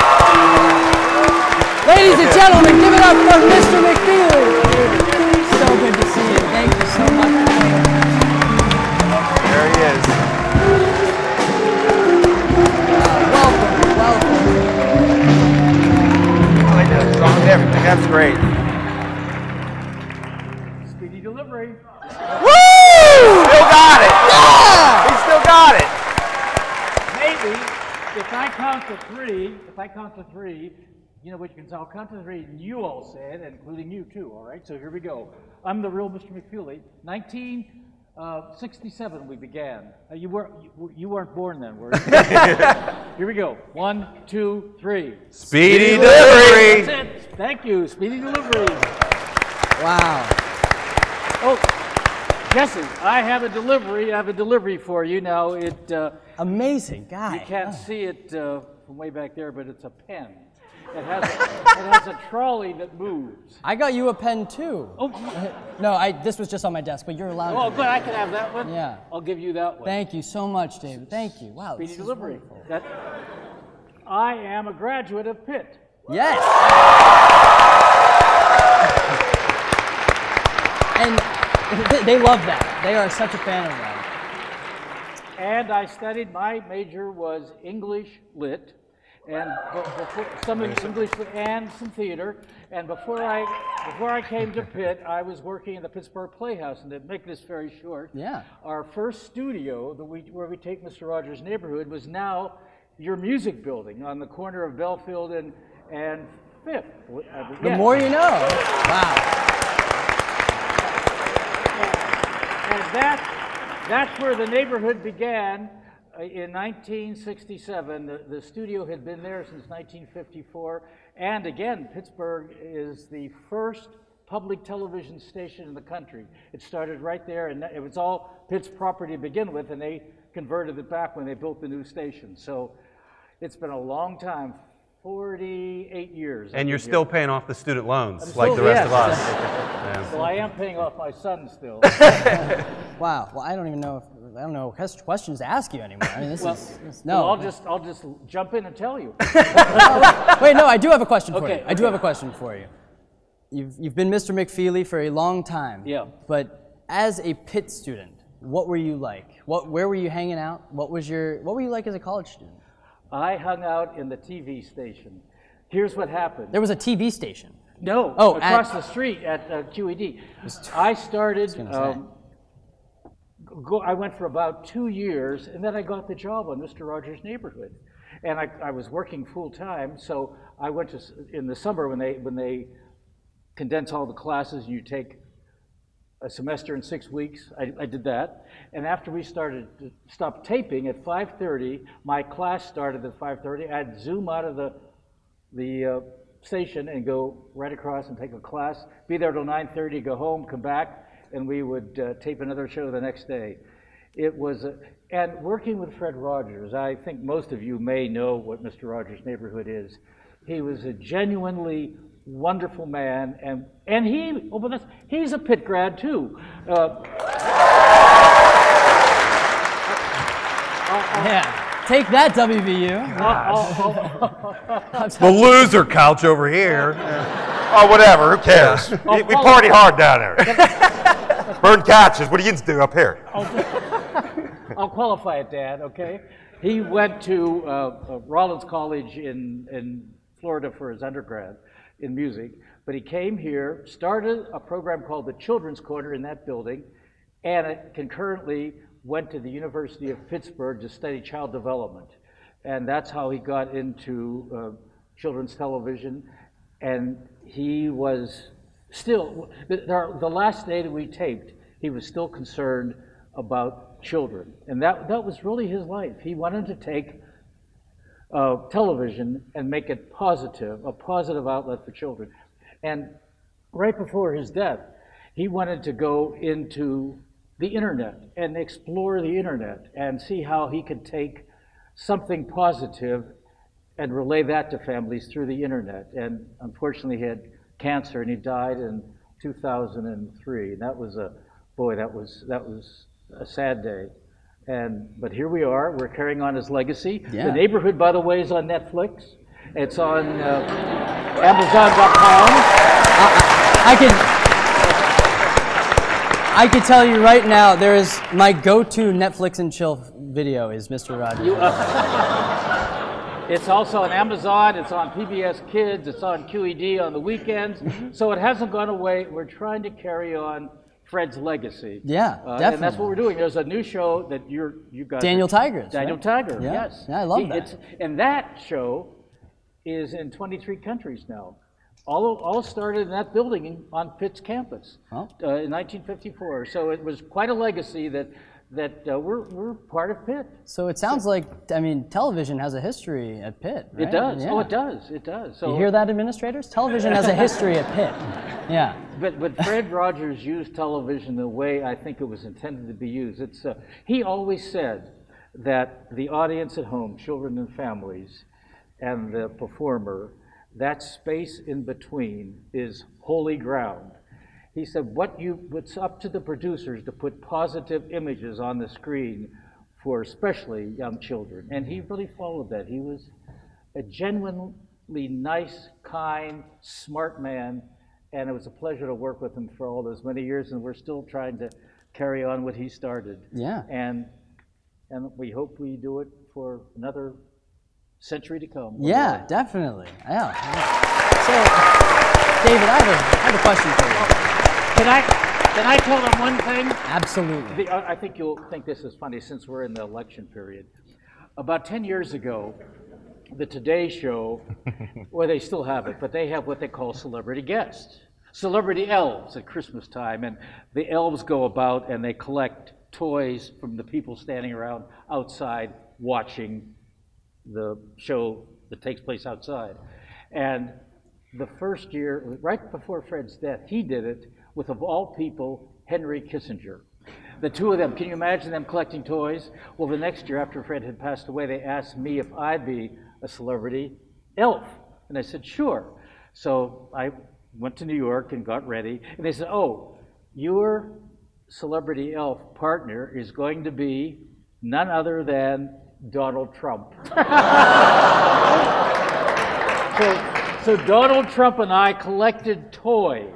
Ladies and gentlemen, give it up for Mister McFeely. So good to see you. Thank you so much. There he is. Welcome, welcome. I like that song and everything. That's great. Speedy delivery. Woo! Still got it. Yeah! He still got it. Maybe if I count to three, if I count to three, you know what you can say, I'll count to three, and you all say it, including you too, all right? So here we go. I'm the real Mister McFeely. nineteen Uh, sixty-seven we began. Uh, you, were, you, you weren't born then, were you? Here we go. One, two, three. Speedy delivery. That's it. Thank you. Speedy delivery. Wow. Oh, Jesse, I have a delivery. I have a delivery for you. Now, it... Uh, Amazing guy. You can't oh. see it uh, from way back there, but it's a pen. It has a, it has a trolley that moves. I got you a pen too. Oh. No, I, this was just on my desk, but you're allowed Oh, to. good. I can have that one. Yeah. I'll give you that one. Thank you so much, David. Thank you. Wow. Speedy this delivery. Is wonderful. That, I am a graduate of Pitt. Yes. And they love that. They are such a fan of that. And I studied, my major was English Lit, and before, some English Lit and some theater. And before I, before I came to Pitt, I was working in the Pittsburgh Playhouse. And to make this very short, yeah. our first studio, that we, where we take Mister Rogers' Neighborhood, was now your music building on the corner of Belfield and, and Fifth. The yeah. more you know. Wow. And that, that's where the neighborhood began uh, in nineteen sixty-seven. The, the studio had been there since nineteen fifty-four. And again, Pittsburgh is the first public television station in the country. It started right there, and it was all Pitt's property to begin with, and they converted it back when they built the new station. So it's been a long time. forty-eight years. And you're still paying off the student loans I'm like still, the rest yes. of us. Yeah. Well, I am paying off my son still. Wow. Well, I don't even know if I don't know questions to ask you anymore. I mean, this well, is this, no. Well, I'll just I'll just jump in and tell you. Wait, no, I do have a question for okay, you. I okay. do have a question for you. You've you've been Mister McFeely for a long time. Yeah. But as a Pitt student, what were you like? What where were you hanging out? What was your what were you like as a college student? I hung out in the T V station. Here's what happened. There was a T V station. No, oh, across at, the street at uh, Q E D. I started, I, um, go, I went for about two years, and then I got the job on Mister Rogers' Neighborhood. And I, I was working full time, so I went to, in the summer when they, when they condense all the classes and you take a semester in six weeks, I, I did that. And after we started to stop taping at five thirty, my class started at five thirty. I'd zoom out of the, the uh, station and go right across and take a class, be there till nine thirty, go home, come back, and we would uh, tape another show the next day. It was, a, and working with Fred Rogers, I think most of you may know what Mister Rogers' Neighborhood is. He was a genuinely wonderful man, and and he, oh, but that's, he's a Pitt grad too. Uh, uh, uh, yeah. Take that, W V U. The loser couch over here. Oh, whatever. Who cares? we, we party hard down there. Burn couches. What do you do up here? I'll, I'll qualify it, Dad. Okay. He went to uh, uh, Rollins College in in Florida for his undergrad in music, but he came here, started a program called the Children's Corner in that building, and it concurrently went to the University of Pittsburgh to study child development. And that's how he got into uh, children's television. And he was still, the, the last day that we taped, he was still concerned about children. And that, that was really his life. He wanted to take uh, television and make it positive, a positive outlet for children. And right before his death, he wanted to go into the internet and explore the internet and see how he could take something positive and relay that to families through the internet. And unfortunately, he had cancer and he died in two thousand three. That was a, boy, that was that was a sad day. And but here we are. We're carrying on his legacy. Yeah. The Neighborhood, by the way, is on Netflix. It's on uh, Amazon dot com. I, I can. I can tell you right now, there is my go-to Netflix and chill video is Mister Rogers. You, uh, it's also on Amazon, it's on P B S Kids, it's on Q E D on the weekends, so it hasn't gone away. We're trying to carry on Fred's legacy. Yeah, uh, definitely. And that's what we're doing. There's a new show that you're, you guys Daniel are, Tigers. Daniel right? Tiger, yeah. yes. Yeah, I love he, that. It's, and that show is in twenty-three countries now. all, all started in that building in, on Pitt's campus uh, in nineteen fifty-four. So it was quite a legacy that, that uh, we're, we're part of Pitt. So it sounds like, I mean, television has a history at Pitt, right? It does. Yeah. Oh, it does. It does. So you hear that, administrators? Television has a history at Pitt. Yeah. But, but Fred Rogers used television the way I think it was intended to be used. It's, uh, he always said that the audience at home, children and families, and the performer, that space in between is holy ground. He said, what you, what's up to the producers to put positive images on the screen for especially young children. And he really followed that. He was a genuinely nice, kind, smart man, and it was a pleasure to work with him for all those many years, and we're still trying to carry on what he started. Yeah. And, and we hope we do it for another century to come. Yeah, okay. Definitely. Yeah. So, David, I have a, I have a question for you. Can I, can I tell them one thing? Absolutely. The, I think you'll think this is funny since we're in the election period. About ten years ago, the Today Show, well, they still have it, but they have what they call celebrity guests. Celebrity elves at Christmas time, and the elves go about and they collect toys from the people standing around outside watching the show that takes place outside. And the first year, right before Fred's death, he did it with, of all people, Henry Kissinger. The two of them, can you imagine them collecting toys? Well, the next year after Fred had passed away, they asked me if I'd be a celebrity elf. And I said, sure. So I went to New York and got ready. And they said, oh, your celebrity elf partner is going to be none other than Donald Trump. so, so Donald Trump and I collected toys.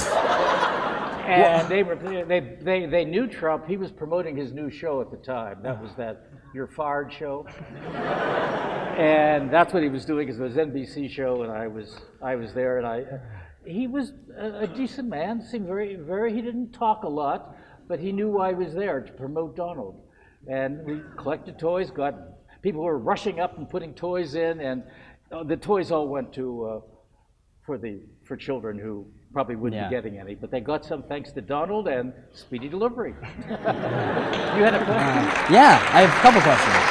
And they, were, they, they, they knew Trump. He was promoting his new show at the time. That was that You're Fired show. And that's what he was doing, because it was an N B C show, and I was, I was there. And I, he was a, a decent man, seemed very, very, he didn't talk a lot, but he knew I was there to promote Donald. And we collected toys, got, people were rushing up and putting toys in, and uh, the toys all went to, uh, for, the, for children who probably wouldn't yeah. be getting any, but they got some thanks to Donald and speedy delivery. You had a question? Uh, yeah, I have a couple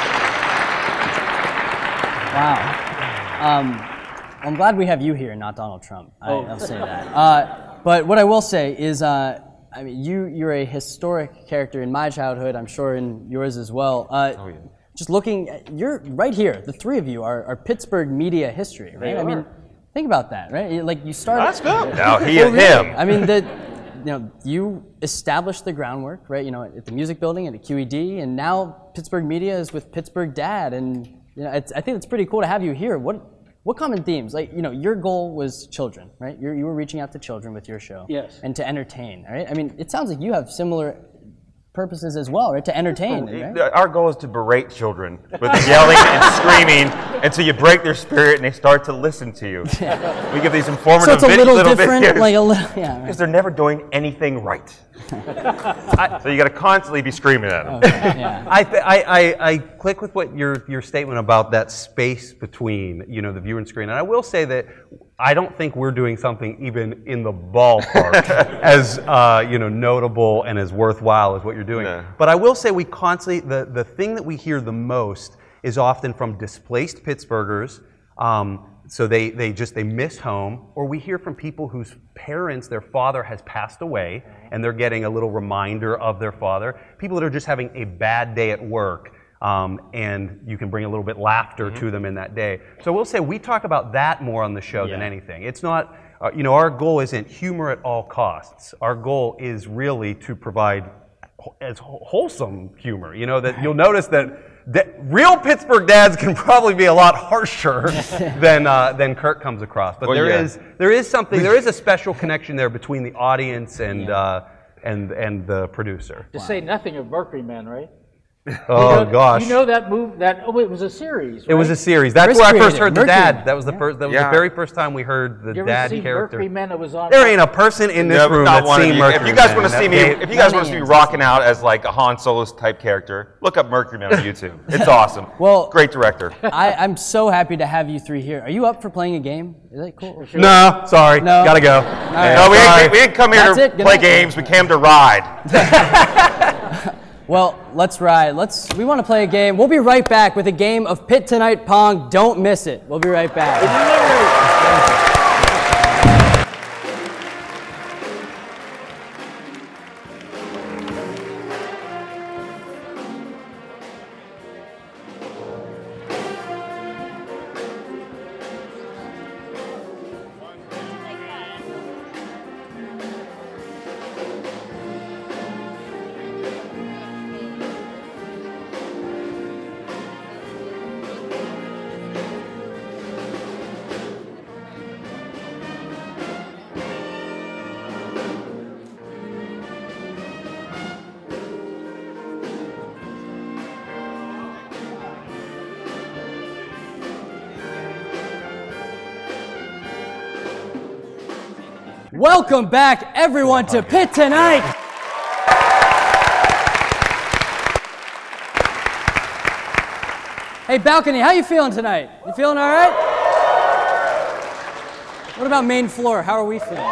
questions. Wow. Um, I'm glad we have you here, not Donald Trump. I, oh. I'll say that. Uh, but what I will say is, uh, I mean, you, you're a historic character in my childhood, I'm sure in yours as well. Uh, oh, yeah. Just looking, at, you're right here, the three of you are, are Pittsburgh media history, right? I mean, think about that, right? Like you started. That's good. Now he and him. I mean, the, you know, you established the groundwork, right? You know, at the music building and at Q E D, and now Pittsburgh Media is with Pittsburgh Dad, and you know, it's, I think it's pretty cool to have you here. What, what common themes? Like, you know, your goal was children, right? You're, you were reaching out to children with your show. Yes. And to entertain, right? I mean, it sounds like you have similar purposes as well, right? To entertain, right? Our goal is to berate children with yelling and screaming until you break their spirit and they start to listen to you. We give these informative so it's a little, little different, videos like a little, yeah, because right. they're never doing anything right. I, so you got to constantly be screaming at them. Okay, yeah. I, th I, I, I click with what your your statement about that space between, you know, the viewer and screen, and I will say that I don't think we're doing something even in the ballpark as uh, you know, notable and as worthwhile as what you're doing. No. But I will say we constantly, the, the thing that we hear the most is often from displaced Pittsburghers. Um, so they, they just, they miss home, or we hear from people whose parents, their father has passed away, and they're getting a little reminder of their father. People that are just having a bad day at work. Um, and you can bring a little bit laughter mm-hmm. to them in that day. So we'll say we talk about that more on the show yeah. than anything. It's not, uh, you know, our goal isn't humor at all costs. Our goal is really to provide as wholesome humor. You know, that you'll notice that, that real Pittsburgh dads can probably be a lot harsher than uh, than Curt comes across. But well, there yeah. is there is something, there is a special connection there between the audience and yeah. uh, and and the producer. To wow. say nothing of Mercury Men, right? Oh, you know, gosh. You know that move? That oh, it was a series. Right? It was a series. That's Chris where I created first heard it. the Mercury dad. Man. That was the Yeah. first. That was Yeah. the very first time we heard the You ever dad see character. Mercury Man that was on? There ain't a person in this No, room not that's one of seen you. Mercury If you guys Man. want to see That me, gave- if you guys want to Funny see me and rocking out as like a Han Solo type character, look up Mercury Man on YouTube. It's awesome. Well- great director. I, I'm so happy to have you three here. Are you up for playing a game? Is that cool? No, sorry. No. Gotta go. right. No, we sorry. didn't, we didn't come here That's to it. Good play night. games. We came to ride. Well, let's ride. Let's. We want to play a game. We'll be right back with a game of Pitt Tonight Pong. Don't miss it. We'll be right back. Welcome back, everyone, to Pitt Tonight. Hey, Balcony, how you feeling tonight? You feeling all right? What about main floor? How are we feeling?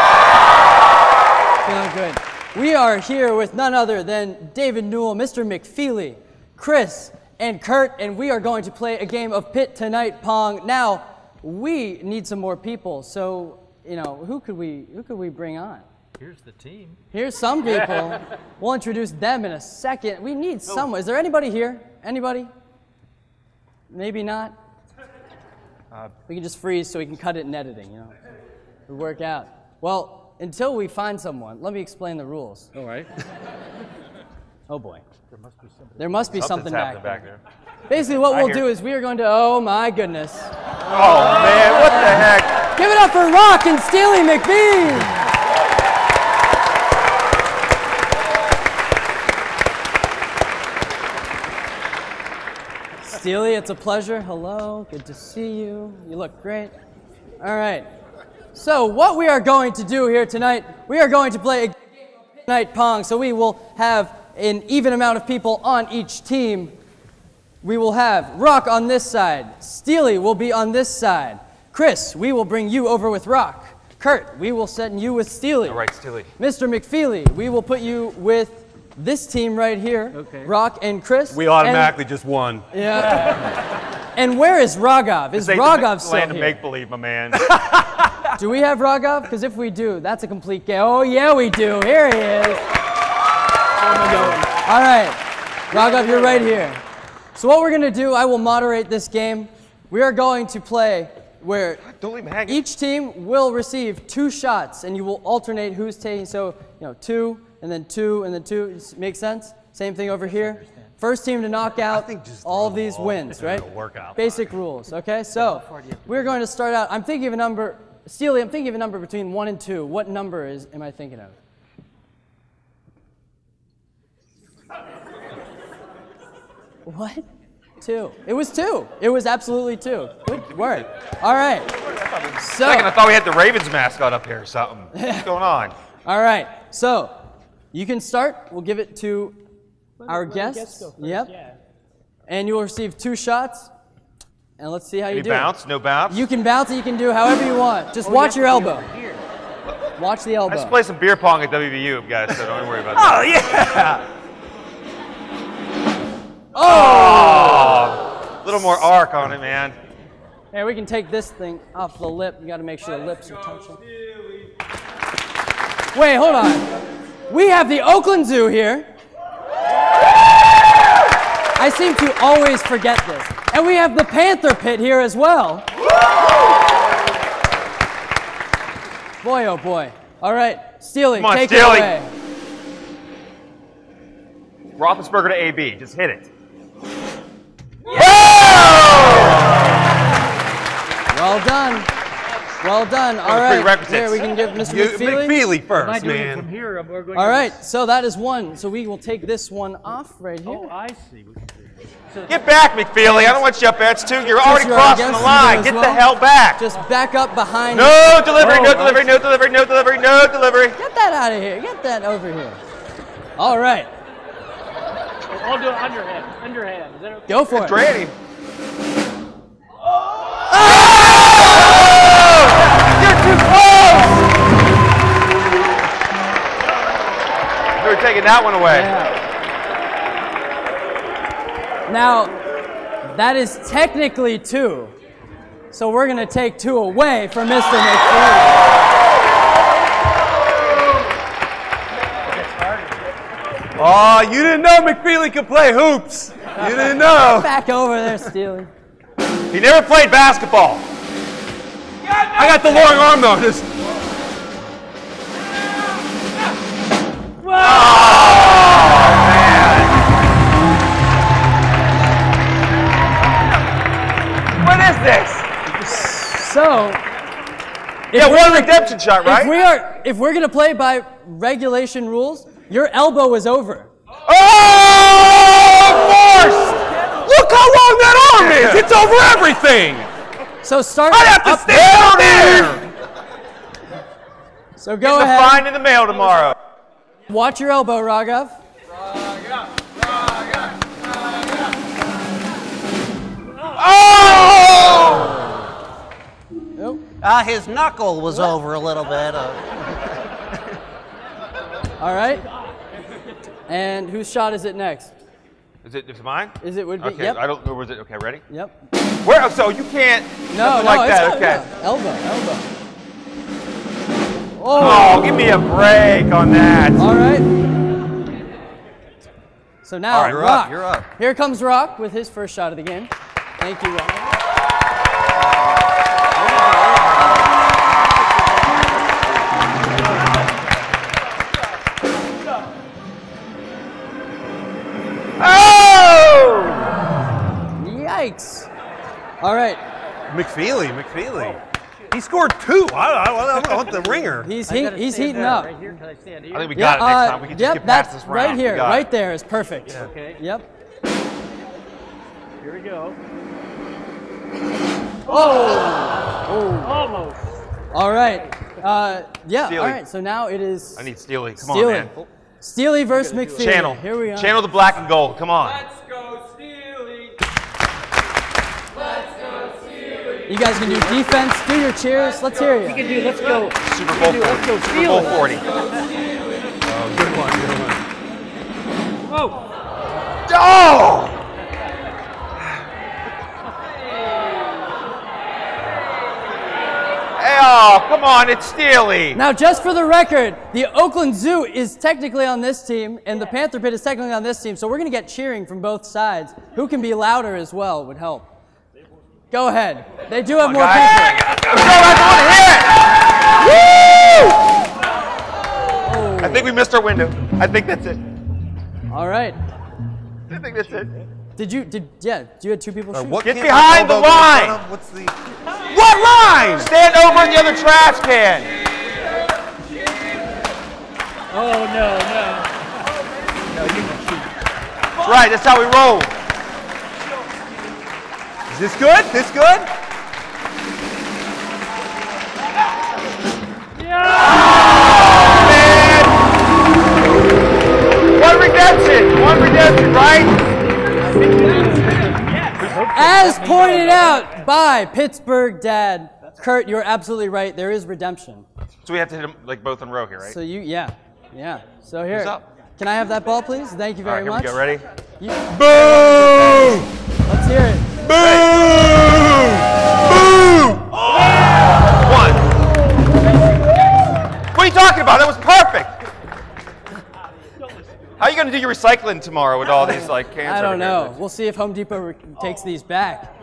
Feeling good. We are here with none other than David Newell, Mister McFeely, Chris, and Kurt, and we are going to play a game of Pitt Tonight Pong. Now, we need some more people, so, you know, who could we, who could we bring on? Here's the team. Here's some people. We'll introduce them in a second. We need someone. Is there anybody here? Anybody? Maybe not? Uh, we can just freeze so we can cut it in editing, you know. It'll work out. Well, until we find someone, let me explain the rules. All right. Oh boy. There must be something. There must be Something's something back happening there. back there. Basically, what I we'll hear- do is we are going to, oh my goodness. Oh man, what the heck? Give it up for Rock and Steely McBean! Steely, it's a pleasure. Hello, good to see you. You look great. All right. So what we are going to do here tonight, we are going to play a game of Pitt Tonight Pong. So we will have an even amount of people on each team. We will have Rock on this side. Steely will be on this side. Chris, we will bring you over with Rock. Kurt, we will send you with Steely. All right, Steely. Mister McFeely, we will put you with this team right here. Okay. Rock and Chris. We automatically just won. And, yeah. And where is Raghav? Is This ain't Raghav the still land of here? make believe, my man. Do we have Raghav? Because if we do, that's a complete game. Oh, yeah, we do. Here he is. All right. Raghav, you're right here. So what we're going to do, I will moderate this game. We are going to play where Don't leave me hanging. each team will receive two shots, and you will alternate who's taking. So, you know, two, and then two, and then two. Make sense? Same thing over here. First team to knock out think just all throw of these them all. wins, It'll right? work out Basic rules, okay? So we're going to start out. I'm thinking of a number. Steely, I'm thinking of a number between one and two. What number is am I thinking of? What? Two. It was two. It was absolutely two. Good work. All right. So, Second, I thought we had the Ravens mascot up here or something. What's going on? all right. So, you can start. We'll give it to our guests. Yep. And you will receive two shots. And let's see how you Any do. bounce? No bounce? You can bounce it. You can do however you want. Just watch your elbow. Watch the I elbow. just play some beer pong at W V U, guys, so don't worry about that. Oh, yeah! Oh! A little more arc on it, man. Hey, we can take this thing off the lip. You got to make sure the lips are touching. Wait, hold on. We have the Oakland Zoo here. I seem to always forget this. And we have the Panther Pit here as well. Boy, oh boy. All right, Steely, Come on, take Steely. it away. Roethlisberger to A B. Just hit it. Well done. Well done. All the right. prerequisites. Here, we can give Mister You- McFeely. McFeely Am first, I doing it man. from here? or we're going All to- right. So that is one. So we will take this one off right here. Oh, I see. We can do that. So Get back, McFeely. I don't want you up there. It's two. You're already Sister, I crossing guess the you line. do as Get the well. hell back. Just back up behind. No delivery, Oh, no delivery, no delivery, no delivery, no delivery. Get that out of here. Get that over here. All right. I'll do it underhand. Underhand. Is that okay? Go for It's it. ready. You're too close. You were taking that one away. Yeah. Now, that is technically two. So we're going to take two away from Mister McFeely. Oh, you didn't know McFeely could play hoops. You didn't know. Back over there, Steely. He never played basketball. I got the long arm though. Just. What is this? So, if Yeah, we're one gonna- redemption shot, right? If we are, if we're gonna play by regulation rules, your elbow is over. Oh, forced! Look how long that arm is. It's over everything. So start. I'd have to up stand down there. So go Get the ahead. fine in the mail tomorrow. Watch your elbow, Raghav. Oh! Nope. Uh, his knuckle was over a little bit. Uh, All right. And whose shot is it next? Is it? Is it mine? Is it would be? Okay, Yep. I don't know. Was it? Okay, ready? Yep. Where? So you can't. No, nothing no, like it's that. not, Okay. no. Elbow, elbow. Oh, give me a break on that. All right. So now, All right, you're Rock. up, you're up. Here comes Rock with his first shot of the game. Thank you, Rock. Oh! Yikes. All right. McFeely, McFeely. He scored two. I, I, I want the ringer. He's I he, gotta he's stand heating there, up. Right here. Can I stand here? I think we Yeah, got it next uh, time. We can just yep, get past that's this round. right here, We got right it. there is perfect. Okay. Yep. Here we go. Oh. Almost. All right. Uh, yeah. Steely. All right. So now it is I need Steely. Come Steely. on, man. Steely versus McFeely. Channel. Here we are. Channel the black and gold. Come on. You guys can do defense. Do your cheers. Let's hear you. You can do. Let's go. Super Bowl do, let's go forty. Super Bowl Steely. forty. Oh, good one, good one. Whoa. Oh! Oh, come on, it's Steely. Now, just for the record, the Oakland Zoo is technically on this team, and the Panther Pit is technically on this team, so we're going to get cheering from both sides. Who can be louder as well would help. Go ahead. They do have more guys. people. Let's go, I want to hear it. Woo! I think we missed our window. I think that's it. All right. I think that's it. Did you, did, yeah, you had two people Uh, shoot? what Get can't behind the elbow go in front line. of? What's the? What line? Stand over in the other trash can. Oh no no. No, you can shoot. That's right, that's how we roll. Is this good? This good? One redemption. One redemption, right? As pointed out by Pittsburgh Dad, Kurt, you're absolutely right. There is redemption. So we have to hit them like both in a row here, right? So you, yeah, yeah. So here, Who's up? can I have that ball, please? Thank you All right, very here much. we go. Ready? You, Boo! let's hear it. Boo! Boo! One. What are you talking about? That was perfect. How are you going to do your recycling tomorrow with all these like cans? I don't over here? know. We'll see if Home Depot re- takes these back.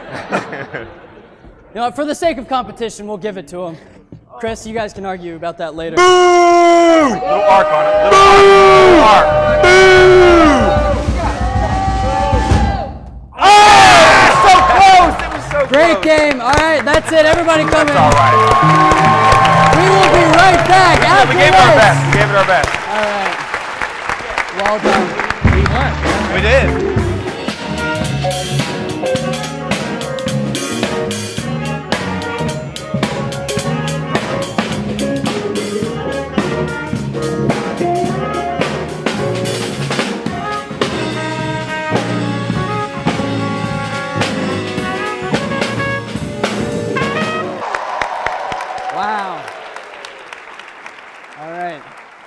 You know what? For the sake of competition, we'll give it to them. Chris, you guys can argue about that later. Boo! Little arc on it. Little arc. Little arc. Boo! Oh, so close. It was so Great Great game. All right, that's it. Everybody come in. All right. We will be right back after We gave this. it our best. We gave it our best. All right. Well done. We won. We did. Wow. All right.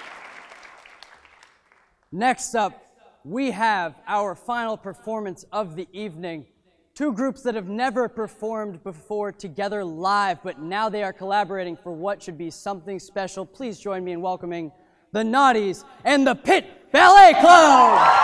Next up, we have our final performance of the evening. Two groups that have never performed before together live, but now they are collaborating for what should be something special. Please join me in welcoming the Naughties and the Pitt Ballet Club.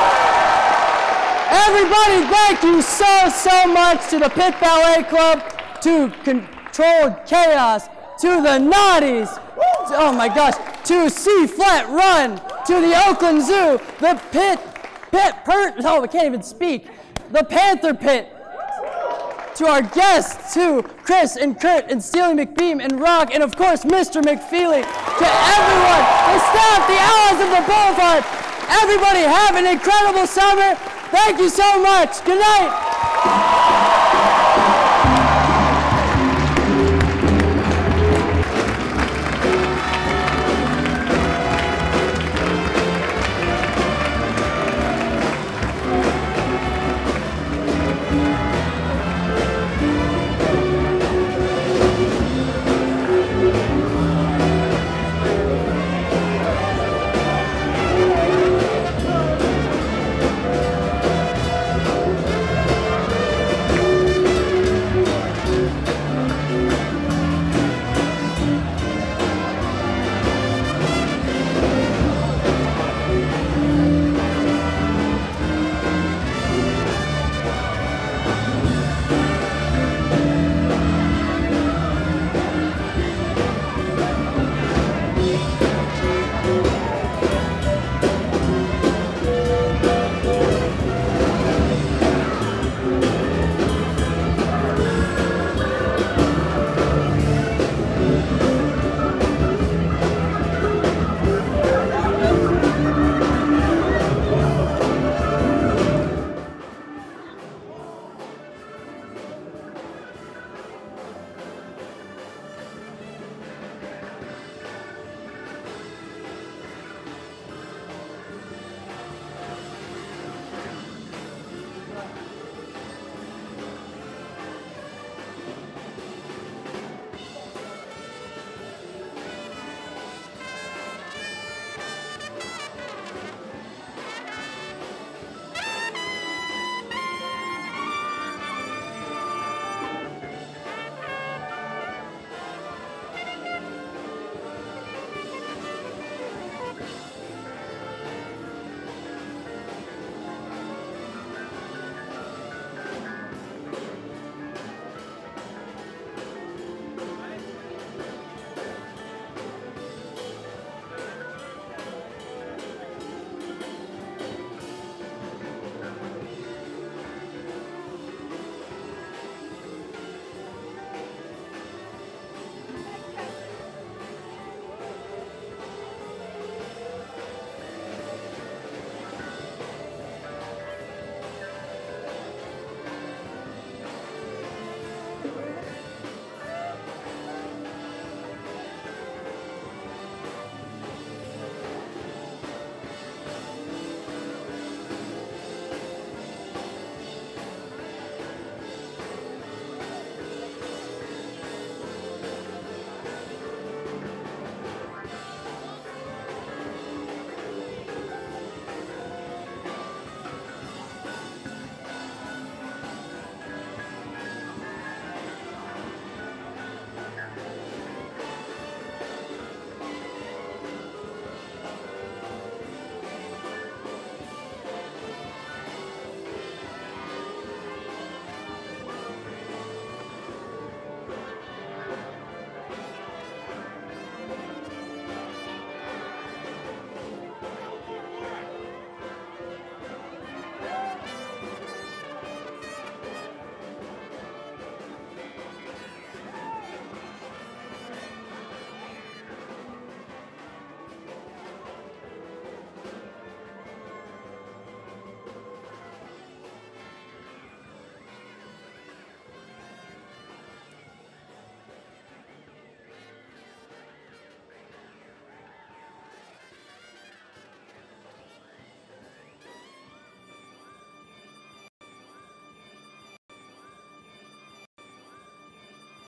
Everybody, thank you so, so much to the Pitt Ballet Club. to Controlled Chaos, to the Naughties, oh my gosh, to C-Flat Run, to the Oakland Zoo, the Pitt, Pitt, Pert, oh, I can't even speak, the Panther Pit, to our guests, to Chris and Kurt and Steely McBeam and Rock, and of course, Mister McFeely, to everyone, the staff, the allies of the Boulevard, everybody have an incredible summer. Thank you so much. Good night.